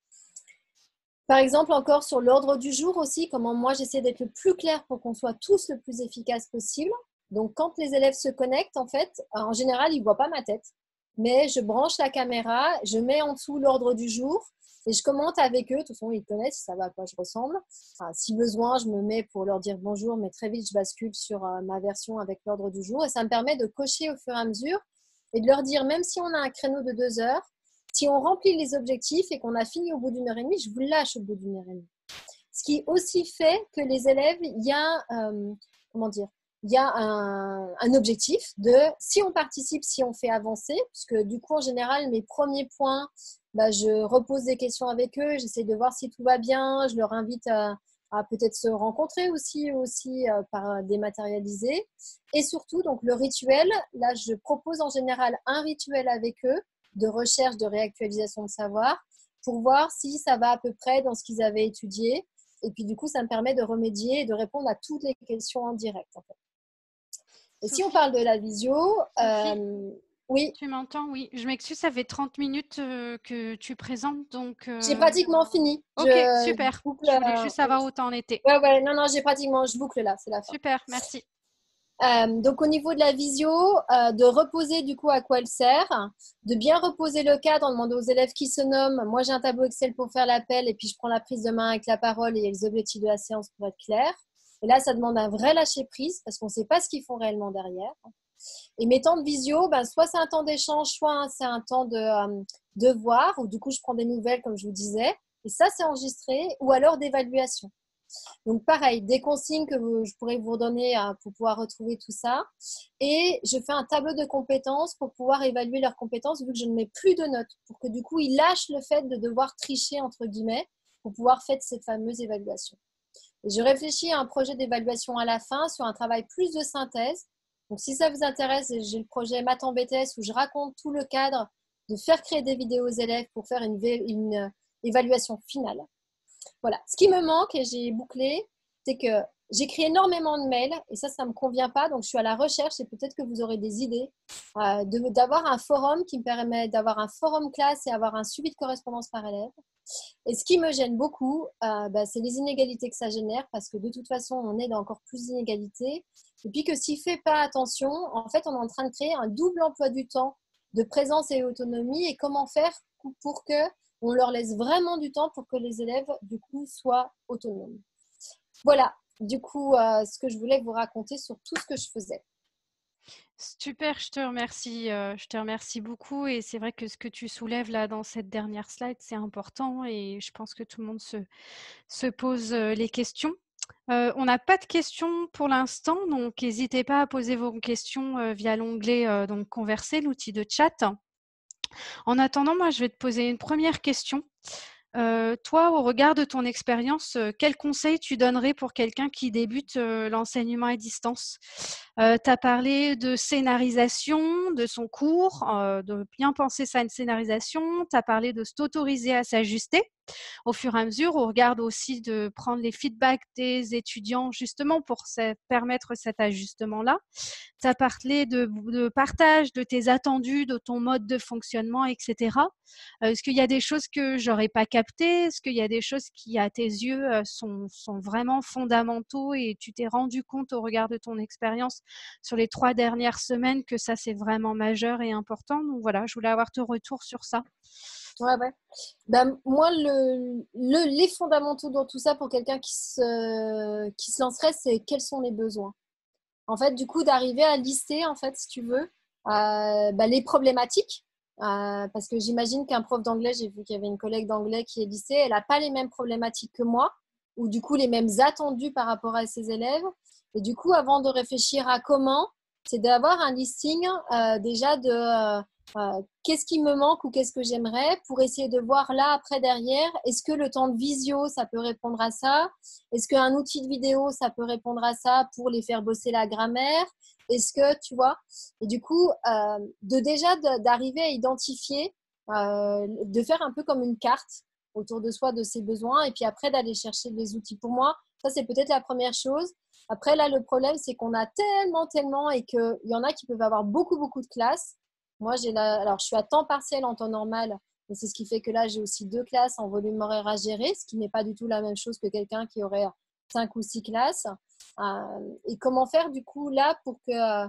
Par exemple, encore sur l'ordre du jour aussi, comment moi j'essaie d'être le plus clair pour qu'on soit tous le plus efficace possible. Donc, quand les élèves se connectent, en fait, en général, ils ne voient pas ma tête. Mais je branche la caméra, je mets en dessous l'ordre du jour et je commente avec eux. De toute façon, ils connaissent, ils savent à quoi je ressemble. Enfin, si besoin, je me mets pour leur dire bonjour, mais très vite, je bascule sur euh, ma version avec l'ordre du jour. Et ça me permet de cocher au fur et à mesure et de leur dire, même si on a un créneau de deux heures, si on remplit les objectifs et qu'on a fini au bout d'une heure et demie, je vous lâche au bout d'une heure et demie. Ce qui aussi fait que les élèves, il y a, euh, comment dire, il y a un, un objectif de si on participe, si on fait avancer, puisque du coup, en général, mes premiers points, bah, je repose des questions avec eux, j'essaie de voir si tout va bien, je leur invite à, à peut-être se rencontrer aussi, aussi euh, par dématérialiser. Et surtout, donc, le rituel, là, je propose en général un rituel avec eux de recherche, de réactualisation de savoir, pour voir si ça va à peu près dans ce qu'ils avaient étudié. Et puis, du coup, ça me permet de remédier et de répondre à toutes les questions en direct, en fait. Et Sophie, si on parle de la visio, Sophie, euh, oui. Tu m'entends? Oui. Je m'excuse, ça fait trente minutes euh, que tu présentes, donc… Euh... J'ai pratiquement fini. Ok, je super. boucle, Je voulais juste savoir où t'en étais. Ouais, ouais, non, non, j'ai pratiquement, je boucle là, c'est la fin. Super, merci. Euh, donc, au niveau de la visio, euh, de reposer du coup à quoi elle sert, de bien reposer le cadre, en demandant aux élèves qui se nomment. Moi, j'ai un tableau Excel pour faire l'appel et puis je prends la prise de main avec la parole et les objectifs de la séance pour être clair. Et là, ça demande un vrai lâcher-prise parce qu'on ne sait pas ce qu'ils font réellement derrière. Et mes temps de visio, ben, soit c'est un temps d'échange, soit c'est un temps de, euh, de voir, où du coup, je prends des nouvelles, comme je vous disais. Et ça, c'est enregistré, ou alors d'évaluation. Donc, pareil, des consignes que vous- je pourrais vous redonner euh, pour pouvoir retrouver tout ça. Et je fais un tableau de compétences pour pouvoir évaluer leurs compétences vu que je ne mets plus de notes pour que du coup, ils lâchent le fait de devoir tricher, entre guillemets, pour pouvoir faire cette fameuse évaluation. Et je réfléchis à un projet d'évaluation à la fin sur un travail plus de synthèse. Donc, si ça vous intéresse, j'ai le projet Math en B T S où je raconte tout le cadre de faire créer des vidéos aux élèves pour faire une, une euh, évaluation finale. Voilà. Ce qui me manque, et j'ai bouclé, c'est que j'écris énormément de mails et ça, ça ne me convient pas. Donc, je suis à la recherche et peut-être que vous aurez des idées euh, de, d'avoir un forum qui me permet d'avoir un forum classe et avoir un suivi de correspondance par élève. Et ce qui me gêne beaucoup, euh, bah, c'est les inégalités que ça génère parce que de toute façon, on est dans encore plus d'inégalités. Et puis que s'il ne fait pas attention, en fait, on est en train de créer un double emploi du temps de présence et autonomie. Et comment faire pour que on leur laisse vraiment du temps pour que les élèves, du coup, soient autonomes. Voilà, du coup, euh, ce que je voulais vous raconter sur tout ce que je faisais. Super, je te remercie, heu, je te remercie beaucoup et c'est vrai que ce que tu soulèves là dans cette dernière slide, c'est important et je pense que tout le monde se se pose, heu, les questions. Heu, on n'a pas de questions pour l'instant, donc n'hésitez pas à poser vos questions, heu, via l'onglet, heu, donc converser, l'outil de chat. En attendant, moi, je vais te poser une première question. Heu, toi, au regard de ton expérience, heu, quels conseils tu donnerais pour quelqu'un qui débute, heu, l'enseignement à distance? Heu, tu as parlé de scénarisation de son cours, heu, de bien penser sa scénarisation. Tu as parlé de s'autoriser à s'ajuster au fur et à mesure. On regarde aussi de prendre les feedbacks des étudiants justement pour se permettre cet ajustement-là. Tu as parlé de, de partage de tes attendus, de ton mode de fonctionnement, et cetera. Euh, Est-ce qu'il y a des choses que j'aurais pas captées? Est-ce qu'il y a des choses qui, à tes yeux, euh, sont, sont vraiment fondamentaux et tu t'es rendu compte au regard de ton expérience sur les trois dernières semaines que ça, c'est vraiment majeur et important? Donc voilà, je voulais avoir ton retour sur ça. Ouais, ouais. Ben, moi, le, le, les fondamentaux dans tout ça pour quelqu'un qui se, qui se lancerait, c'est quels sont les besoins. En fait, du coup, d'arriver à lister, en fait, si tu veux, euh, ben, les problématiques. Euh, parce que j'imagine qu'un prof d'anglais, j'ai vu qu'il y avait une collègue d'anglais qui est listée, elle n'a pas les mêmes problématiques que moi, ou du coup les mêmes attendus par rapport à ses élèves. Et du coup, avant de réfléchir à comment, c'est d'avoir un listing euh, déjà de euh, euh, qu'est-ce qui me manque ou qu'est-ce que j'aimerais pour essayer de voir là après derrière, est-ce que le temps de visio, ça peut répondre à ça? Est-ce qu'un outil de vidéo, ça peut répondre à ça pour les faire bosser la grammaire? Est-ce que, tu vois? Et du coup, euh, de déjà d'arriver à identifier, euh, de faire un peu comme une carte autour de soi de ses besoins et puis après d'aller chercher les outils. Pour moi, ça, c'est peut-être la première chose. Après, là, le problème, c'est qu'on a tellement, tellement et qu'il y en a qui peuvent avoir beaucoup, beaucoup de classes. Moi, j'ai la... Alors, je suis à temps partiel en temps normal, mais c'est ce qui fait que là, j'ai aussi deux classes en volume horaire à gérer, ce qui n'est pas du tout la même chose que quelqu'un qui aurait cinq ou six classes. Euh, et comment faire, du coup, là, pour que, euh,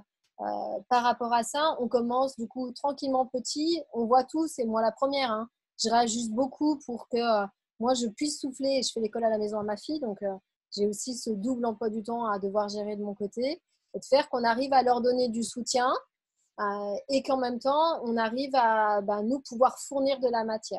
par rapport à ça, on commence, du coup, tranquillement petit. On voit tout, c'est moi la première. Hein. Je réajuste beaucoup pour que euh, moi, je puisse souffler. Je fais l'école à la maison à ma fille, donc euh, j'ai aussi ce double emploi du temps à devoir gérer de mon côté. Et de faire qu'on arrive à leur donner du soutien, euh, et qu'en même temps, on arrive à bah, nous pouvoir fournir de la matière.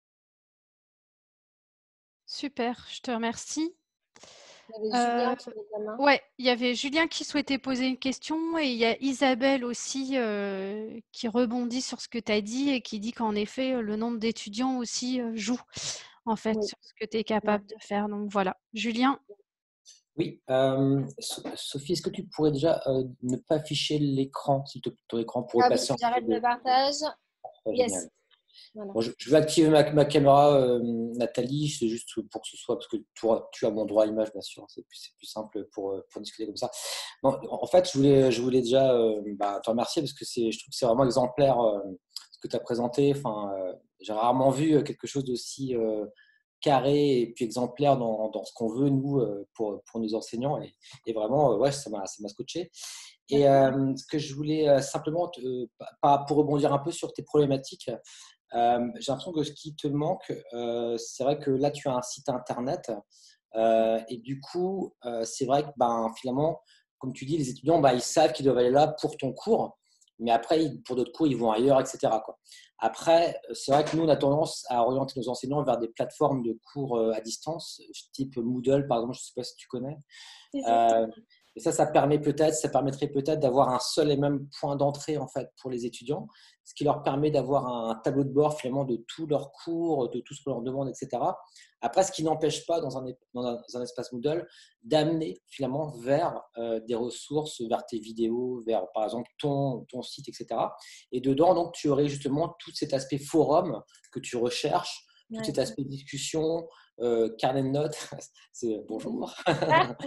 Super, je te remercie. Il y avait Euh, Julien qui levait la main. ouais, il y avait Julien qui souhaitait poser une question et il y a Isabelle aussi euh, qui rebondit sur ce que tu as dit et qui dit qu'en effet, le nombre d'étudiants aussi euh, joue en fait Oui. sur ce que tu es Ouais. capable de faire. Donc voilà. Julien, Oui, euh, So- Sophie, est-ce que tu pourrais déjà euh, ne pas afficher l'écran, s'il te plaît, ton écran, pour Ah oui, repasser en j'arrête le mode partage. ah, Yes. génial. Voilà. Bon, je, je vais activer ma, ma caméra, euh, Nathalie, c'est juste pour que ce soit, parce que tu, auras- tu as mon droit à l'image, bien sûr, c'est plus, c'est plus simple pour, euh, pour discuter comme ça. Bon, en fait, je voulais, je voulais déjà euh, bah, te remercier parce que c'est, je trouve que c'est vraiment exemplaire euh, ce que tu as présenté. Enfin, euh, j'ai rarement vu quelque chose d'aussi euh, carré et puis exemplaire dans, dans ce qu'on veut, nous, euh, pour, pour nos enseignants. Et, et vraiment, euh, ouais, ça m'a, ça m'a scotché. Et euh, ce que je voulais euh, simplement, te, euh, pas, pour rebondir un peu sur tes problématiques, euh, j'ai l'impression que ce qui te manque, euh, c'est vrai que là, tu as un site internet. Euh, et du coup, euh, c'est vrai que ben, finalement, comme tu dis, les étudiants, ben, ils savent qu'ils doivent aller là pour ton cours. Mais après, ils, pour d'autres cours, ils vont ailleurs, et cetera, quoi. Après, c'est vrai que nous, on a tendance à orienter nos enseignants vers des plateformes de cours à distance, type Moodle, par exemple, je ne sais pas si tu connais. Si, si. Euh, et ça, ça permet peut-être, ça permettrait peut-être d'avoir un seul et même point d'entrée en fait pour les étudiants, ce qui leur permet d'avoir un tableau de bord finalement de tous leurs cours, de tout ce qu'on leur demande, et cetera. Après, ce qui n'empêche pas dans un, dans un, dans un espace Moodle d'amener finalement vers euh, des ressources, vers tes vidéos, vers par exemple ton, ton site, et cetera. Et dedans, donc, tu aurais justement tout cet aspect forum que tu recherches, tout Ouais. cet aspect discussion, euh, carnet de notes. C'est bonjour. Ah,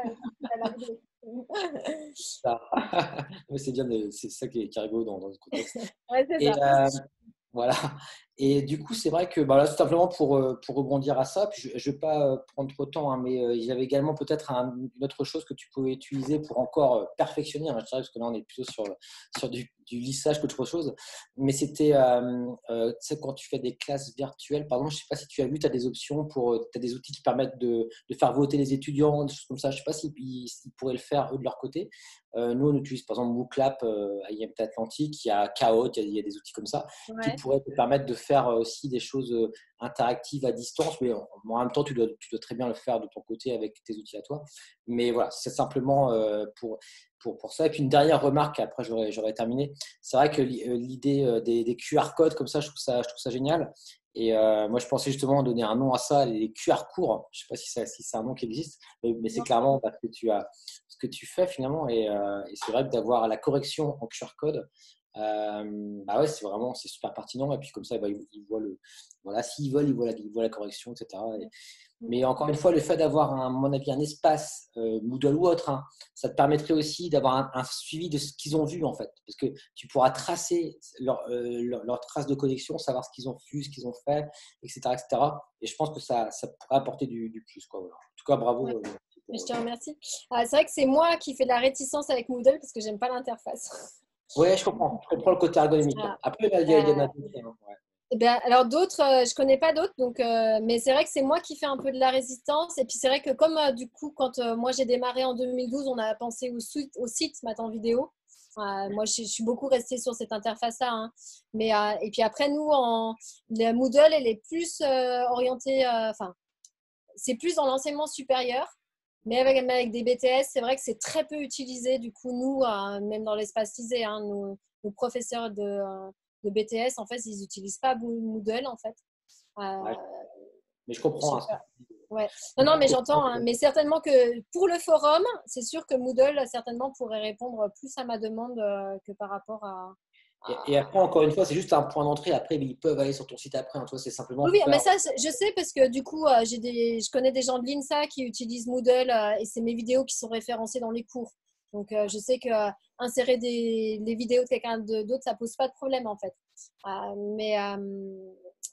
Ça. Mais c'est bien, de- c'est ça qui est, qui est rigolo dans, dans ce contexte. ouais, c'est Et ça. euh, voilà. Et du coup, c'est vrai que bah, là, tout simplement pour, euh, pour rebondir à ça, puis je ne vais pas euh, prendre trop de temps, hein, mais euh, il y avait également peut-être un- une autre chose que tu pouvais utiliser pour encore euh, perfectionner, hein, je dirais, parce que là, on est plutôt sur, sur du, du lissage qu'autre chose. Mais c'était, euh, euh, tu sais, quand tu fais des classes virtuelles, pardon, je ne sais pas si tu as vu, tu as des options, pour, tu as des outils qui permettent de, de faire voter les étudiants, des choses comme ça. Je ne sais pas s'ils s'ils pourraient le faire, eux, de leur côté. Euh, nous, on utilise par exemple MooClap euh, à I M T Atlantique, il y a Kahoot, il y a, il y a des outils comme ça qui Ouais. pourraient te permettre de faire aussi des choses interactives à distance, mais en, en même temps, tu dois, tu dois très bien le faire de ton côté avec tes outils à toi. Mais voilà, c'est simplement euh, pour, pour, pour ça. Et puis une dernière remarque, après j'aurais, j'aurais terminé. C'est vrai que l'idée des, des Q R codes comme ça, je trouve ça, je trouve ça génial. Et euh, moi, je pensais justement donner un nom à ça, les Q R courts. Je ne sais pas si, ça, si c'est un nom qui existe, mais, mais c'est clairement parce que tu as ce que tu fais finalement. Et, euh, et c'est vrai que d'avoir la correction en Q R code, euh, bah ouais, c'est vraiment c'est super pertinent. Et puis comme ça, bah, ils, ils voient le, voilà, s'ils veulent, ils voient la, ils voient la correction, et cetera. Et, mais encore une fois, le fait d'avoir, un, à mon avis, un espace euh, Moodle ou autre, hein, ça te permettrait aussi d'avoir un, un suivi de ce qu'ils ont vu en fait, parce que tu pourras tracer leur, euh, leur, leur trace de connexion, savoir ce qu'ils ont vu, ce qu'ils ont fait, et cetera, et cetera. Et je pense que ça, ça pourrait apporter du, du plus, quoi. Voilà. En tout cas, bravo. Ouais. Euh, Mais je pour, te remercie. Ah, c'est vrai que c'est moi qui fais de la réticence avec Moodle parce que j'aime pas l'interface. Ouais, je comprends. Je comprends le côté ergonomique. Ah. Après, il y a, il y a, il y en Euh, a d'autres. Hein, ouais. Eh bien, alors d'autres, euh, je connais pas d'autres, donc, euh, mais c'est vrai que c'est moi qui fais un peu de la résistance. Et puis c'est vrai que comme euh, du coup, quand euh, moi j'ai démarré en deux mille douze, on a pensé au site, au site Matin Vidéo. Euh, moi, je, je suis beaucoup restée sur cette interface-là. Hein. Mais euh, et puis après, nous, en, le Moodle, elle est plus euh, orientée, euh, enfin, c'est plus dans l'enseignement supérieur. Mais avec, mais avec des B T S, c'est vrai que c'est très peu utilisé. Du coup, nous, euh, même dans l'espace lycée, hein, nos, nos professeurs de, euh, de B T S, en fait, ils n'utilisent pas Moodle, en fait. Euh, Ouais, mais je je sais comprends. Hein. pas. Ouais. Non, non, mais j'entends. Hein, mais certainement que pour le forum, c'est sûr que Moodle, certainement, pourrait répondre plus à ma demande euh, que par rapport à, Et, et après, encore une fois, c'est juste un point d'entrée. Après, ils peuvent aller sur ton site après. Hein. Toi, c'est simplement Oui, oui, mais faire. ça, je sais parce que du coup, euh, j'ai des, je connais des gens de l'INSA qui utilisent Moodle euh, et c'est mes vidéos qui sont référencées dans les cours. Donc, euh, je sais que euh, insérer des, les vidéos de quelqu'un d'autre, ça pose pas de problème en fait. Euh, mais, euh,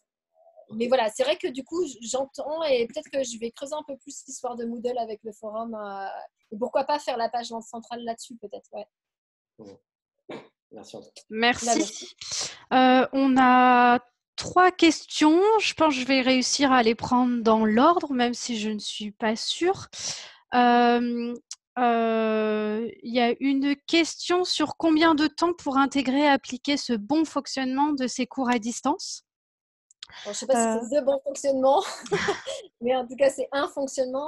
mais Okay. voilà, c'est vrai que du coup, j'entends et peut-être que je vais creuser un peu plus l'histoire de Moodle avec le forum. Euh, et pourquoi pas faire la page centrale là-dessus, peut-être. Ouais. Bon. Merci. Merci. Bah, merci. Euh, on a trois questions. Je pense que je vais réussir à les prendre dans l'ordre, même si je ne suis pas sûre. Euh, euh, il y a une question sur combien de temps pour intégrer et appliquer ce bon fonctionnement de ces cours à distance. Bon, je ne sais pas si Euh, c'est deux bons fonctionnements, mais en tout cas, c'est un fonctionnement.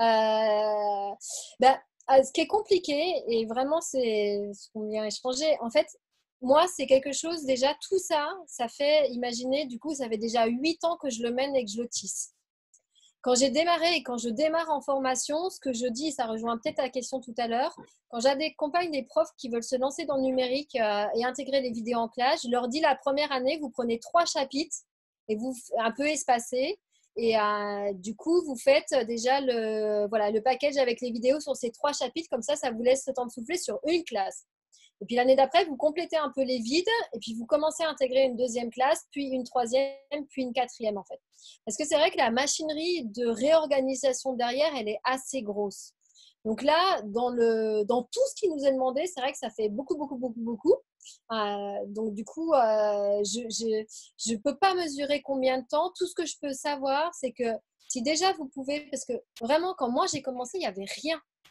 Euh, ben, ce qui est compliqué, et vraiment, c'est ce qu'on vient échanger. En fait, moi, c'est quelque chose, déjà, tout ça, ça fait, imaginez, du coup, ça fait déjà huit ans que je le mène et que je le tisse. Quand j'ai démarré et quand je démarre en formation, ce que je dis, ça rejoint peut-être la question tout à l'heure, quand j'accompagne des profs qui veulent se lancer dans le numérique euh, et intégrer les vidéos en classe, je leur dis la première année, vous prenez trois chapitres et vous un peu espacés. Et euh, du coup, vous faites déjà le, voilà, le package avec les vidéos sur ces trois chapitres. Comme ça, ça vous laisse le temps de souffler sur une classe. Et puis l'année d'après, vous complétez un peu les vides et puis vous commencez à intégrer une deuxième classe, puis une troisième, puis une quatrième en fait. Parce que c'est vrai que la machinerie de réorganisation derrière, elle est assez grosse. Donc là, dans, le, dans tout ce qui nous est demandé, c'est vrai que ça fait beaucoup, beaucoup, beaucoup, beaucoup. Euh, donc du coup, euh, je ne peux pas mesurer combien de temps. Tout ce que je peux savoir, c'est que si déjà vous pouvez, parce que vraiment, quand moi j'ai commencé, il n'y avait rien.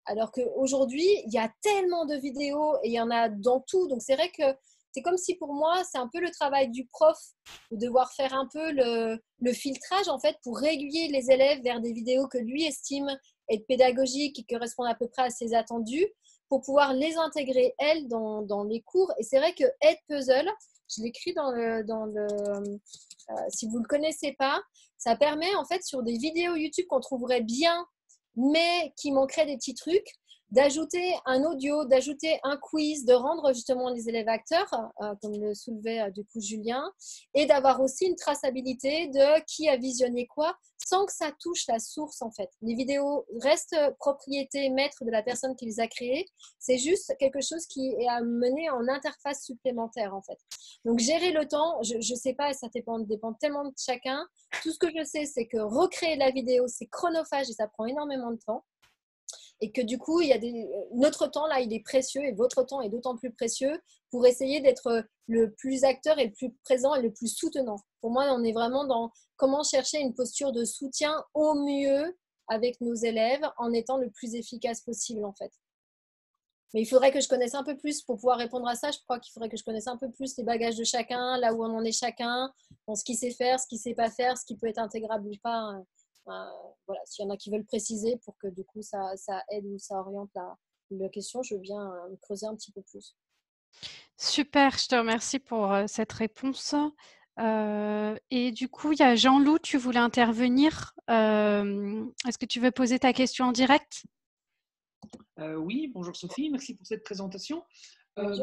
Alors qu'aujourd'hui, il y a tellement de vidéos et il y en a dans tout. Donc, c'est vrai que c'est comme si pour moi, c'est un peu le travail du prof de devoir faire un peu le, le filtrage en fait pour réguler les élèves vers des vidéos que lui estime être pédagogiques et qui correspondent à peu près à ses attendus pour pouvoir les intégrer, elles, dans, dans les cours. Et c'est vrai que Edpuzzle, je l'écris dans le… Dans le euh, si vous ne le connaissez pas, ça permet en fait sur des vidéos YouTube qu'on trouverait bien, mais qui manqueraient des petits trucs, d'ajouter un audio, d'ajouter un quiz, de rendre justement les élèves acteurs, euh, comme le soulevait euh, du coup Julien, et d'avoir aussi une traçabilité de qui a visionné quoi, sans que ça touche la source en fait. Les vidéos restent propriété maître de la personne qui les a créées, c'est juste quelque chose qui est à mener en interface supplémentaire en fait. Donc gérer le temps, je ne sais pas, ça dépend, dépend tellement de chacun. Tout ce que je sais, c'est que recréer la vidéo, c'est chronophage et ça prend énormément de temps. Et que du coup, il y a des… notre temps, là, il est précieux et votre temps est d'autant plus précieux pour essayer d'être le plus acteur et le plus présent et le plus soutenant. Pour moi, on est vraiment dans comment chercher une posture de soutien au mieux avec nos élèves en étant le plus efficace possible, en fait. Mais il faudrait que je connaisse un peu plus pour pouvoir répondre à ça. Je crois qu'il faudrait que je connaisse un peu plus les bagages de chacun, là où on en est chacun, dans ce qu'il sait faire, ce qu'il ne sait pas faire, ce qui peut être intégrable ou pas. Euh, voilà, s'il y en a qui veulent préciser pour que du coup ça, ça aide ou ça oriente la, la question, je veux bien euh, creuser un petit peu plus. Super, je te remercie pour euh, cette réponse. Euh, et du coup, il y a Jean-Loup, tu voulais intervenir. Euh, Est-ce que tu veux poser ta question en direct? Euh, oui, bonjour Sophie, merci pour cette présentation. Euh,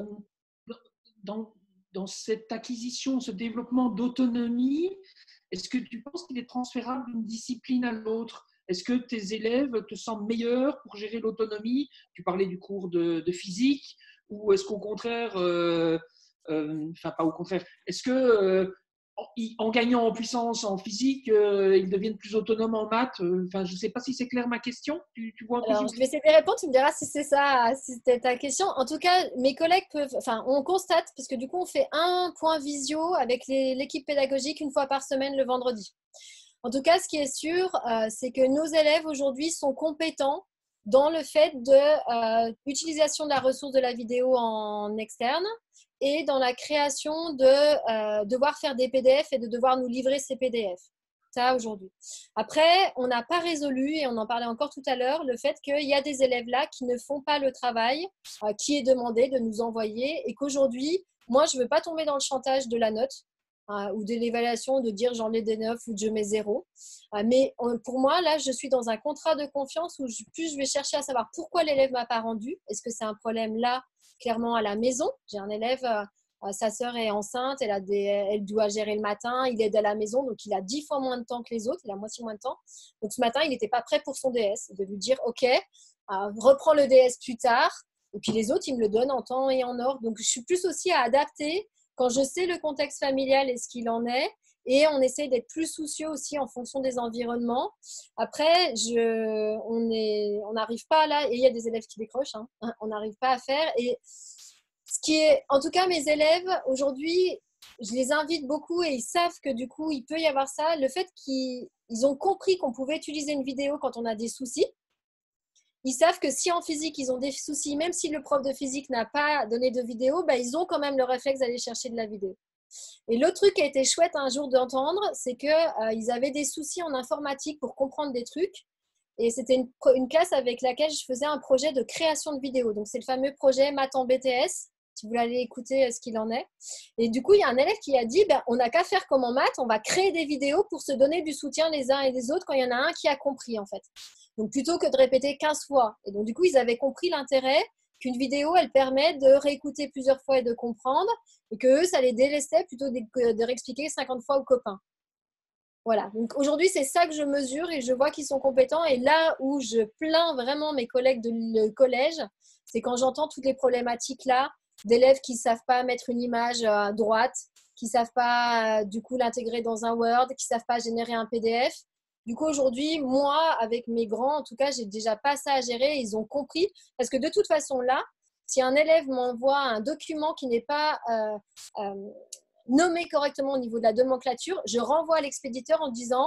dans, dans cette acquisition, ce développement d'autonomie, est-ce que tu penses qu'il est transférable d'une discipline à l'autre? Est-ce que tes élèves te semblent meilleurs pour gérer l'autonomie? Tu parlais du cours de, de physique, ou est-ce qu'au contraire, euh, euh, enfin pas au contraire, est-ce que euh, en gagnant en puissance en physique, euh, ils deviennent plus autonomes en maths? Enfin, je ne sais pas si c'est clair ma question. Tu, tu vois un peu. Alors, je vais essayer de répondre, tu me diras si c'est ça, si c'était ta question. En tout cas, mes collègues peuvent, enfin, on constate, parce que du coup, on fait un point visio avec l'équipe pédagogique une fois par semaine le vendredi. En tout cas, ce qui est sûr, euh, c'est que nos élèves aujourd'hui sont compétents dans le fait de euh, l'utilisation de la ressource de la vidéo en externe et dans la création de euh, devoir faire des P D F et de devoir nous livrer ces P D F. Ça aujourd'hui. Après, on n'a pas résolu, et on en parlait encore tout à l'heure, le fait qu'il y a des élèves là qui ne font pas le travail euh, qui est demandé de nous envoyer et qu'aujourd'hui, moi, je ne veux pas tomber dans le chantage de la note euh, ou de l'évaluation, de dire j'en ai des neuf ou je mets zéro. Euh, mais on, pour moi, là, je suis dans un contrat de confiance où je, plus je vais chercher à savoir pourquoi l'élève ne m'a pas rendu. Est-ce que c'est un problème là, clairement à la maison? J'ai un élève… Euh, sa sœur est enceinte, elle, a des, elle doit gérer le matin, il aide à la maison, donc il a dix fois moins de temps que les autres, il a moitié moins de temps. Donc ce matin, il n'était pas prêt pour son D S, de lui dire « Ok, euh, reprends le D S plus tard ». Et puis les autres, ils me le donnent en temps et en ordre. Donc je suis plus aussi à adapter quand je sais le contexte familial et ce qu'il en est. Et on essaie d'être plus soucieux aussi en fonction des environnements. Après, je, on est, on n'arrive pas là, et il y a des élèves qui décrochent, hein, on n'arrive pas à faire. Et ce qui est, en tout cas, mes élèves, aujourd'hui, je les invite beaucoup et ils savent que du coup, il peut y avoir ça. Le fait qu'ils ils ont compris qu'on pouvait utiliser une vidéo quand on a des soucis. Ils savent que si en physique, ils ont des soucis, même si le prof de physique n'a pas donné de vidéo, bah, ils ont quand même le réflexe d'aller chercher de la vidéo. Et l'autre truc qui a été chouette un jour d'entendre, c'est qu'ils euh, avaient des soucis en informatique pour comprendre des trucs. Et c'était une, une classe avec laquelle je faisais un projet de création de vidéos. Donc, c'est le fameux projet Maths en B T S. Si vous voulez aller écouter ce qu'il en est. Et du coup, il y a un élève qui a dit, ben, on n'a qu'à faire comme en maths, on va créer des vidéos pour se donner du soutien les uns et les autres quand il y en a un qui a compris, en fait. Donc, plutôt que de répéter quinze fois. Et donc, du coup, ils avaient compris l'intérêt qu'une vidéo, elle permet de réécouter plusieurs fois et de comprendre, et que eux, ça les délestait plutôt de, de réexpliquer cinquante fois aux copains. Voilà. Donc, aujourd'hui, c'est ça que je mesure et je vois qu'ils sont compétents. Et là où je plains vraiment mes collègues de collège, c'est quand j'entends toutes les problématiques là, d'élèves qui ne savent pas mettre une image à droite, qui ne savent pas du coup l'intégrer dans un Word, qui ne savent pas générer un P D F. Du coup, aujourd'hui, moi, avec mes grands, en tout cas, j'ai déjà pas ça à gérer. Ils ont compris. Parce que de toute façon, là, si un élève m'envoie un document qui n'est pas euh, euh, nommé correctement au niveau de la nomenclature, je renvoie à l'expéditeur en disant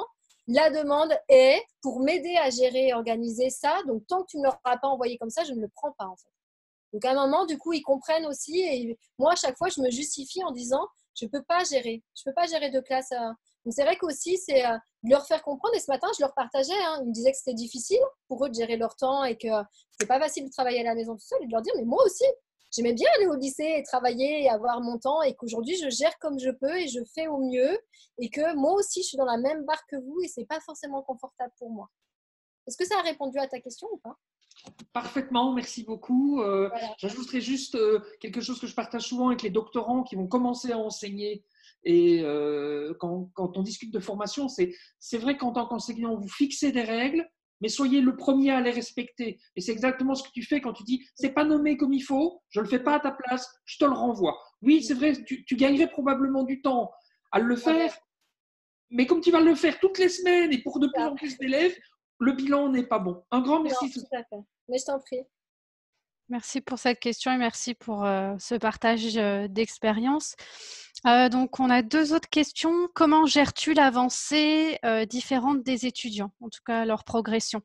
la demande est pour m'aider à gérer et organiser ça. Donc, tant que tu ne me l'auras pas envoyé comme ça, je ne le prends pas en fait. Donc, à un moment, du coup, ils comprennent aussi. Et moi, à chaque fois, je me justifie en disant, je ne peux pas gérer. Je ne peux pas gérer deux classes. Euh. Donc, c'est vrai qu'aussi, c'est euh, de leur faire comprendre. Et ce matin, je leur partageais. Hein, ils me disaient que c'était difficile pour eux de gérer leur temps et que euh, c'est pas facile de travailler à la maison tout seul. Et de leur dire, mais moi aussi, j'aimais bien aller au lycée et travailler et avoir mon temps. Et qu'aujourd'hui, je gère comme je peux et je fais au mieux. Et que moi aussi, je suis dans la même barque que vous et ce n'est pas forcément confortable pour moi. Est-ce que ça a répondu à ta question ou pas? Parfaitement, merci beaucoup. Euh, Voilà. J'ajouterai juste euh, quelque chose que je partage souvent avec les doctorants qui vont commencer à enseigner. Et euh, quand, quand on discute de formation, c'est vrai qu'en tant qu'enseignant, vous fixez des règles, mais soyez le premier à les respecter. Et c'est exactement ce que tu fais quand tu dis, c'est pas nommé comme il faut, je le fais pas à ta place, je te le renvoie. Oui, c'est vrai, tu, tu gagnerais probablement du temps à le faire, mais comme tu vas le faire toutes les semaines et pour de plus en plus d'élèves, le bilan n'est pas bon. Un grand merci. Non, tout à fait. Mais je t'en prie. Merci pour cette question et merci pour euh, ce partage euh, d'expérience. Euh, donc, on a deux autres questions. Comment gères-tu l'avancée euh, différente des étudiants, en tout cas leur progression?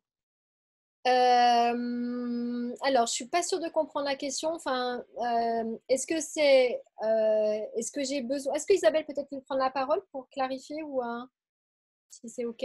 Euh, alors, je suis pas sûre de comprendre la question. Enfin, euh, est-ce que c'est, euh, est-ce que j'ai besoin, est-ce que Isabelle peut-être peut prendre la parole pour clarifier ou euh, si c'est ok,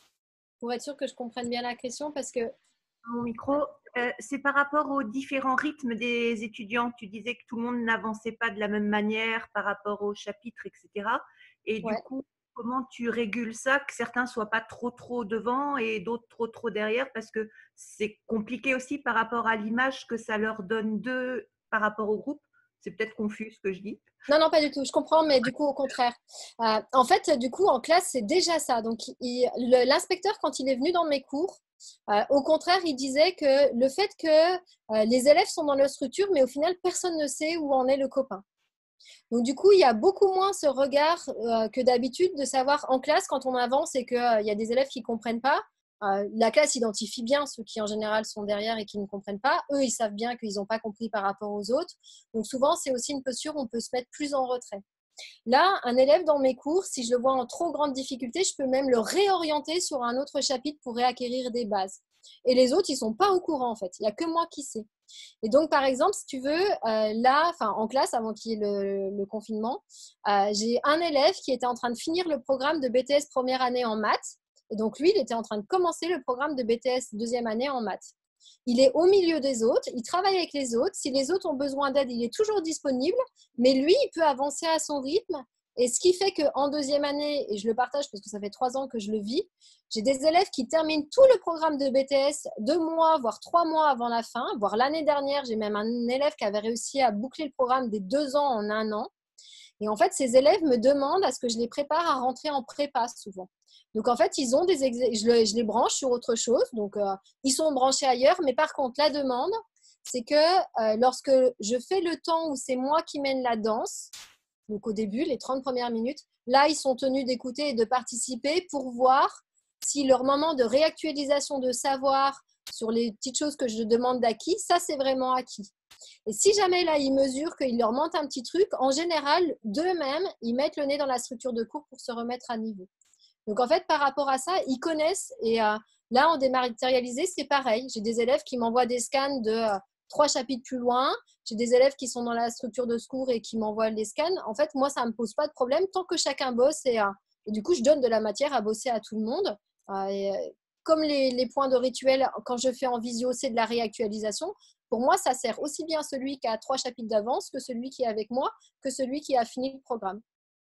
pour être sûre que je comprenne bien la question parce que mon micro, euh, c'est par rapport aux différents rythmes des étudiants. Tu disais que tout le monde n'avançait pas de la même manière par rapport au chapitre, et cetera. Et ouais. du coup, comment tu régules ça, que certains ne soient pas trop trop devant et d'autres trop trop derrière, parce que c'est compliqué aussi par rapport à l'image que ça leur donne d'eux par rapport au groupe. C'est peut-être confus ce que je dis. Non, non, pas du tout. Je comprends, mais du coup, au contraire. Euh, en fait, du coup, en classe, c'est déjà ça. Donc, l'inspecteur, quand il est venu dans mes cours, euh, au contraire, il disait que le fait que euh, les élèves sont dans leur structure, mais au final, personne ne sait où en est le copain. Donc, du coup, il y a beaucoup moins ce regard euh, que d'habitude de savoir en classe, quand on avance et qu'il euh, y a des élèves qui ne comprennent pas. Euh, la classe identifie bien ceux qui, en général, sont derrière et qui ne comprennent pas. Eux, ils savent bien qu'ils n'ont pas compris par rapport aux autres. Donc, souvent, c'est aussi une posture où on peut se mettre plus en retrait. Là, un élève dans mes cours, si je le vois en trop grande difficulté, je peux même le réorienter sur un autre chapitre pour réacquérir des bases. Et les autres, ils ne sont pas au courant, en fait. Il n'y a que moi qui sais. Et donc, par exemple, si tu veux, euh, là, en classe, avant qu'il y ait le, le confinement, euh, j'ai un élève qui était en train de finir le programme de B T S première année en maths. Et donc, lui, il était en train de commencer le programme de B T S deuxième année en maths. Il est au milieu des autres, il travaille avec les autres. Si les autres ont besoin d'aide, il est toujours disponible. Mais lui, il peut avancer à son rythme. Et ce qui fait qu'en deuxième année, et je le partage parce que ça fait trois ans que je le vis, j'ai des élèves qui terminent tout le programme de B T S deux mois, voire trois mois avant la fin. Voire l'année dernière, j'ai même un élève qui avait réussi à boucler le programme des deux ans en un an. Et en fait, ces élèves me demandent à ce que je les prépare à rentrer en prépa souvent. Donc en fait, ils ont des ex... je, le, je les branche sur autre chose. Donc euh, ils sont branchés ailleurs. Mais par contre, la demande, c'est que euh, lorsque je fais le temps où c'est moi qui mène la danse, donc au début, les trente premières minutes, là, ils sont tenus d'écouter et de participer pour voir si leur moment de réactualisation de savoir sur les petites choses que je demande d'acquis, ça, c'est vraiment acquis. Et si jamais là, ils mesurent qu'il leur manque un petit truc, en général, d'eux-mêmes, ils mettent le nez dans la structure de cours pour se remettre à niveau. Donc, en fait, par rapport à ça, ils connaissent. Et euh, là, en dématérialisé, c'est pareil. J'ai des élèves qui m'envoient des scans de euh, trois chapitres plus loin. J'ai des élèves qui sont dans la structure de secours et qui m'envoient les scans. En fait, moi, ça ne me pose pas de problème tant que chacun bosse. Et, euh, et du coup, je donne de la matière à bosser à tout le monde. Euh, et, euh, comme les, les points de rituel, quand je fais en visio, c'est de la réactualisation. Pour moi, ça sert aussi bien celui qui a trois chapitres d'avance que celui qui est avec moi, que celui qui a fini le programme.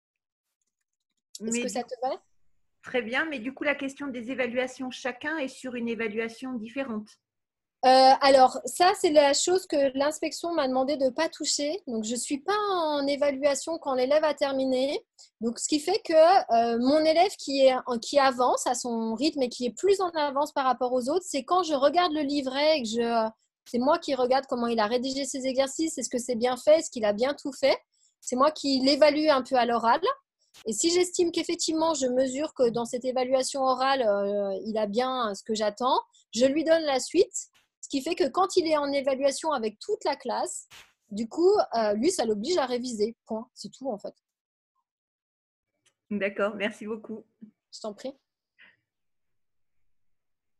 Est-ce que ça te va ? Très bien, mais du coup, la question des évaluations, chacun est sur une évaluation différente. Euh, alors, ça, c'est la chose que l'inspection m'a demandé de ne pas toucher. Donc, je ne suis pas en évaluation quand l'élève a terminé. Donc, ce qui fait que euh, mon élève qui, est, qui avance à son rythme et qui est plus en avance par rapport aux autres, c'est quand je regarde le livret et que je, c'est moi qui regarde comment il a rédigé ses exercices, est-ce que c'est bien fait, est-ce qu'il a bien tout fait. C'est moi qui l'évalue un peu à l'oral. Et si j'estime qu'effectivement, je mesure que dans cette évaluation orale, euh, il a bien ce que j'attends, je lui donne la suite. Ce qui fait que quand il est en évaluation avec toute la classe, du coup, euh, lui, ça l'oblige à réviser. Point. C'est tout, en fait. D'accord, merci beaucoup. Je t'en prie.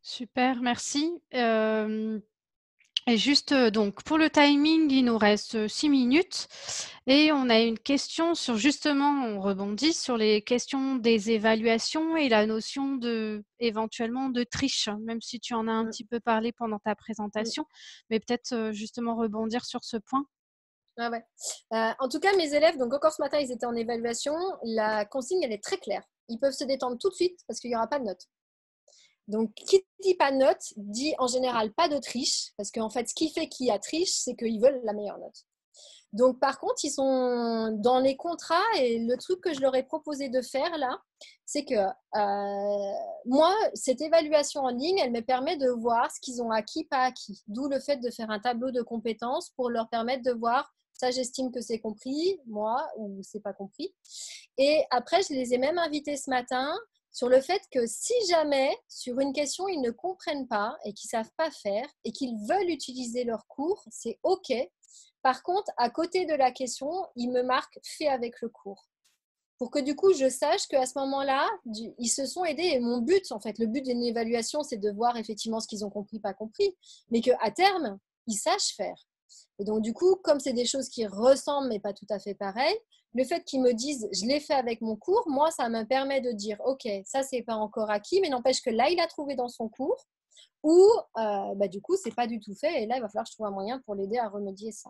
Super, merci. Euh, et juste, euh, donc, pour le timing, il nous reste euh, six minutes et on a une question sur, justement, on rebondit sur les questions des évaluations et la notion de, éventuellement, de triche, même si tu en as un Mm. petit peu parlé pendant ta Mm. présentation, mais peut-être euh, justement rebondir sur ce point. Ah ouais. Euh, en tout cas, mes élèves, donc encore ce matin, ils étaient en évaluation. La consigne, elle est très claire. Ils peuvent se détendre tout de suite parce qu'il n'y aura pas de notes. Donc, qui dit pas de note, dit en général pas de triche, parce qu'en fait, ce qui fait qu'il y a triche, c'est qu'ils veulent la meilleure note. Donc, par contre, ils sont dans les contrats et le truc que je leur ai proposé de faire là, c'est que euh, moi, cette évaluation en ligne, elle me permet de voir ce qu'ils ont acquis, pas acquis. D'où le fait de faire un tableau de compétences pour leur permettre de voir, ça j'estime que c'est compris, moi, ou c'est pas compris. Et après, je les ai même invités ce matin sur le fait que si jamais, sur une question, ils ne comprennent pas et qu'ils ne savent pas faire et qu'ils veulent utiliser leur cours, c'est OK. Par contre, à côté de la question, ils me marquent fait avec le cours. Pour que du coup, je sache qu'à ce moment-là, ils se sont aidés. Et mon but, en fait, le but d'une évaluation, c'est de voir effectivement ce qu'ils ont compris, pas compris, mais qu'à terme, ils sachent faire. Et donc, du coup, comme c'est des choses qui ressemblent, mais pas tout à fait pareilles, le fait qu'ils me disent, je l'ai fait avec mon cours, moi, ça me permet de dire, OK, ça, c'est pas encore acquis, mais n'empêche que là, il a trouvé dans son cours, ou euh, bah, du coup, c'est pas du tout fait, et là, il va falloir que je trouve un moyen pour l'aider à remédier ça.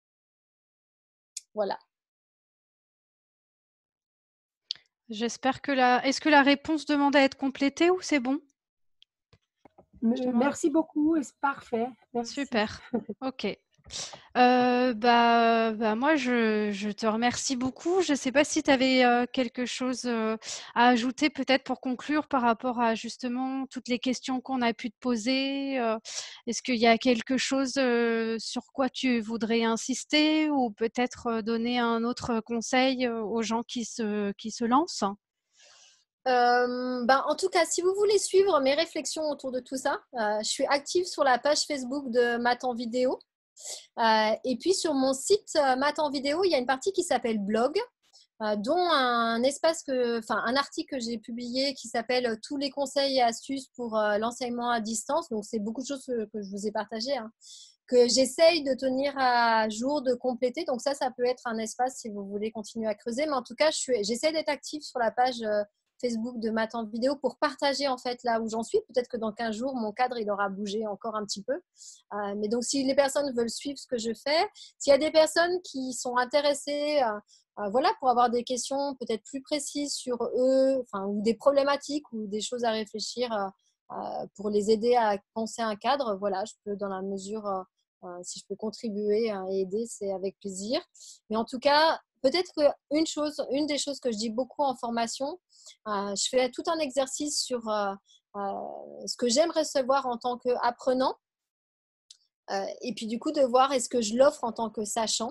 Voilà. J'espère que la... Est-ce que la réponse demande à être complétée ou c'est bon? Merci beaucoup, c'est parfait. Merci. Super, ok. Euh, bah, bah, moi, je, je te remercie beaucoup. Je ne sais pas si tu avais euh, quelque chose euh, à ajouter peut-être pour conclure par rapport à justement toutes les questions qu'on a pu te poser. Euh, est-ce qu'il y a quelque chose euh, sur quoi tu voudrais insister ou peut-être euh, donner un autre conseil euh, aux gens qui se, qui se lancent? Euh, ben, en tout cas, si vous voulez suivre mes réflexions autour de tout ça, euh, je suis active sur la page Facebook de Maths en vidéo. Euh, et puis sur mon site euh, Maths en vidéo, il y a une partie qui s'appelle blog, euh, dont un espace que, enfin un article que j'ai publié qui s'appelle tous les conseils et astuces pour euh, l'enseignement à distance. Donc c'est beaucoup de choses que, que je vous ai partagées, hein, que j'essaye de tenir à jour, de compléter. Donc ça, ça peut être un espace si vous voulez continuer à creuser. Mais en tout cas, je suis, j'essaie d'être active sur la page euh, Facebook de Maths en vidéo pour partager en fait là où j'en suis. Peut-être que dans quinze jours, mon cadre il aura bougé encore un petit peu. Euh, mais donc, si les personnes veulent suivre ce que je fais, s'il y a des personnes qui sont intéressées, euh, euh, voilà, pour avoir des questions peut-être plus précises sur eux, enfin, ou des problématiques ou des choses à réfléchir euh, euh, pour les aider à penser un cadre, voilà, je peux dans la mesure, euh, euh, si je peux contribuer euh, et aider, c'est avec plaisir. Mais en tout cas, peut-être qu'une chose, une des choses que je dis beaucoup en formation, euh, je fais tout un exercice sur euh, euh, ce que j'aime recevoir en tant qu'apprenant. Euh, et puis du coup, de voir est-ce que je l'offre en tant que sachant.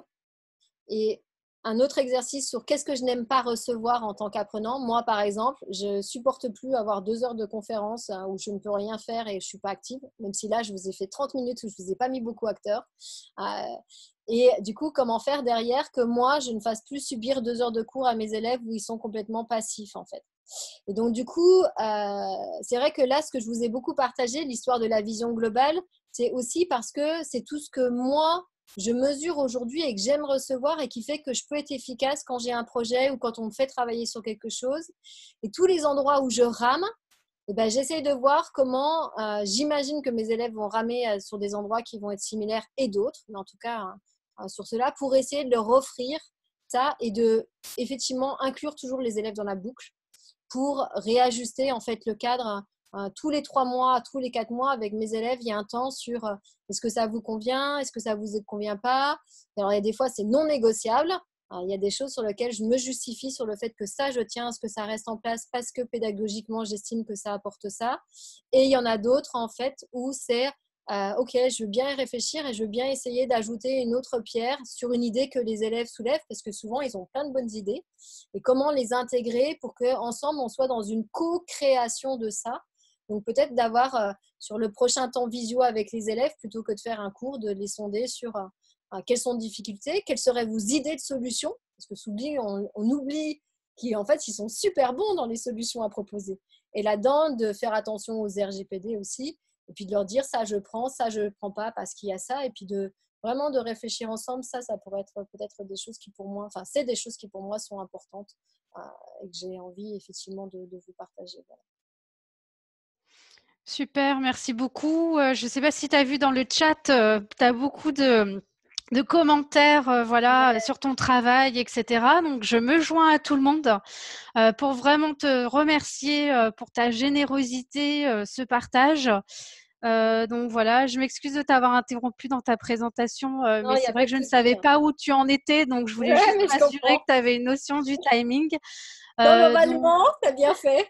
Et un autre exercice sur qu'est-ce que je n'aime pas recevoir en tant qu'apprenant. Moi, par exemple, je ne supporte plus avoir deux heures de conférence hein, où je ne peux rien faire et je ne suis pas active, même si là, je vous ai fait trente minutes où je ne vous ai pas mis beaucoup acteurs. Euh, et du coup, comment faire derrière que moi, je ne fasse plus subir deux heures de cours à mes élèves où ils sont complètement passifs, en fait. Et donc, du coup, euh, c'est vrai que là, ce que je vous ai beaucoup partagé, l'histoire de la vision globale, c'est aussi parce que c'est tout ce que moi, je mesure aujourd'hui et que j'aime recevoir et qui fait que je peux être efficace quand j'ai un projet ou quand on me fait travailler sur quelque chose. Et tous les endroits où je rame, eh ben, j'essaye de voir comment euh, j'imagine que mes élèves vont ramer euh, sur des endroits qui vont être similaires et d'autres, mais en tout cas hein, sur cela, pour essayer de leur offrir ça et de effectivement inclure toujours les élèves dans la boucle pour réajuster en fait le cadre euh, tous les trois mois, tous les quatre mois avec mes élèves. Il y a un temps sur euh, est-ce que ça vous convient, est-ce que ça vous convient pas. Alors il y a des fois c'est non négociable. Alors, il y a des choses sur lesquelles je me justifie sur le fait que ça je tiens à ce que ça reste en place parce que pédagogiquement j'estime que ça apporte ça. Et il y en a d'autres en fait où c'est euh, ok, je veux bien y réfléchir et je veux bien essayer d'ajouter une autre pierre sur une idée que les élèves soulèvent parce que souvent ils ont plein de bonnes idées et comment les intégrer pour qu'ensemble on soit dans une co-création de ça. Donc peut-être d'avoir euh, sur le prochain temps visio avec les élèves plutôt que de faire un cours, de les sonder sur euh, quelles sont les difficultés, quelles seraient vos idées de solutions parce que s'oublie, on, on oublie qui en fait, ils sont super bons dans les solutions à proposer. Et là-dedans, de faire attention aux R G P D aussi, et puis de leur dire ça je prends, ça je ne prends pas parce qu'il y a ça, et puis de vraiment de réfléchir ensemble. Ça, ça pourrait être peut-être des choses qui pour moi, enfin c'est des choses qui pour moi sont importantes euh, et que j'ai envie effectivement de, de vous partager. Voilà. Super, merci beaucoup. Euh, je ne sais pas si tu as vu dans le chat, euh, tu as beaucoup de, de commentaires euh, voilà, Ouais. sur ton travail, et cetera. Donc, je me joins à tout le monde euh, pour vraiment te remercier euh, pour ta générosité, euh, ce partage. Euh, donc voilà, je m'excuse de t'avoir interrompu dans ta présentation, euh, Non, mais il n'y c'est a vrai pas que de je ne souci. savais pas où tu en étais, donc je voulais Ouais, juste mais je m'assurer comprends. que tu avais une notion du timing. Non, Euh, donc, normalement, t'as bien fait.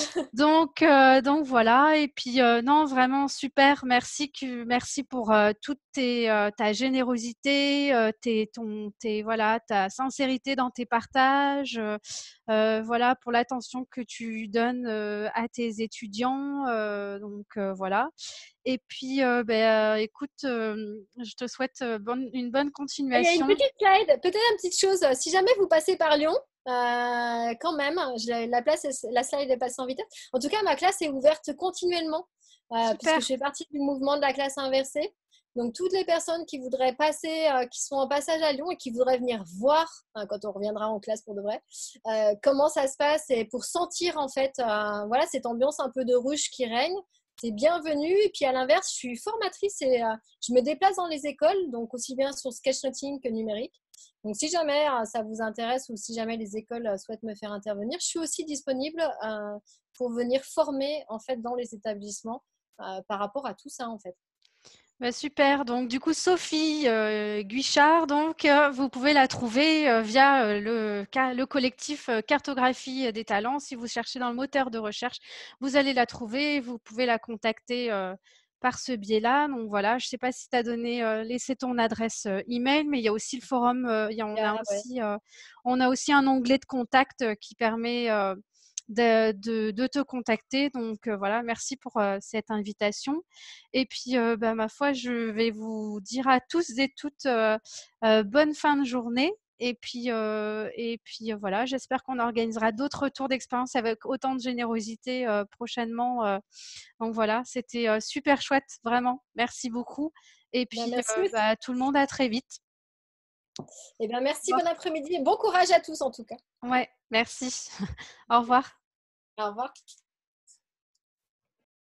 donc, euh, donc voilà. Et puis euh, non, vraiment super. Merci que merci pour euh, toute tes, euh, ta générosité, euh, tes, ton, tes, voilà, ta sincérité dans tes partages. euh, euh, voilà pour l'attention que tu donnes euh, à tes étudiants. euh, donc euh, voilà. Et puis, euh, ben, euh, écoute, euh, je te souhaite euh, bonne, une bonne Il y a une continuation. petite slide, peut-être une petite chose. Si jamais vous passez par Lyon, euh, quand même, je- la, place, est- la slide est passée en vitesse. En tout cas, ma classe est ouverte continuellement, euh, puisque Super, je fais partie du mouvement de la classe inversée. Donc, toutes les personnes qui voudraient passer, euh, qui sont en passage à Lyon et qui voudraient venir voir, hein, quand on reviendra en classe pour de vrai, euh, comment ça se passe et pour sentir en fait, euh, voilà, cette ambiance un peu de ruche qui règne. C'est bienvenu. Et puis à l'inverse, je suis formatrice et euh, je me déplace dans les écoles, donc aussi bien sur sketchnoting que numérique. Donc si jamais euh, ça vous intéresse ou si jamais les écoles euh, souhaitent me faire intervenir, je suis aussi disponible euh, pour venir former en fait dans les établissements euh, par rapport à tout ça en fait. bah, super. Donc, du coup, Sophie euh, Guichard, donc, euh, vous pouvez la trouver euh, via euh, le, ca- le collectif euh, Cartographie des talents. Si vous cherchez dans le moteur de recherche, vous allez la trouver. Vous pouvez la contacter euh, par ce biais-là. Donc, voilà, je ne sais pas si tu as donné, euh, laissé ton adresse euh, email, mais il y a aussi le forum. euh, il y a- on, a Ah, ouais. aussi, euh, on a aussi un onglet de contact euh, qui permet euh, de, de- de te contacter. Donc, euh, voilà, merci pour euh, cette invitation. Et puis, euh, bah, ma foi, je vais vous dire à tous et toutes euh, euh, bonne fin de journée. Et puis, euh, et puis euh, voilà, j'espère qu'on organisera d'autres retours d'expérience avec autant de générosité euh, prochainement. euh. Donc voilà, c'était euh, super chouette, vraiment. Merci beaucoup. Et Ben, puis, merci euh, aussi. bah, tout le monde, à très vite. Eh bien, merci, Au bon revoir. après-midi et bon courage à tous en tout cas. Ouais, merci. Au revoir. Au revoir.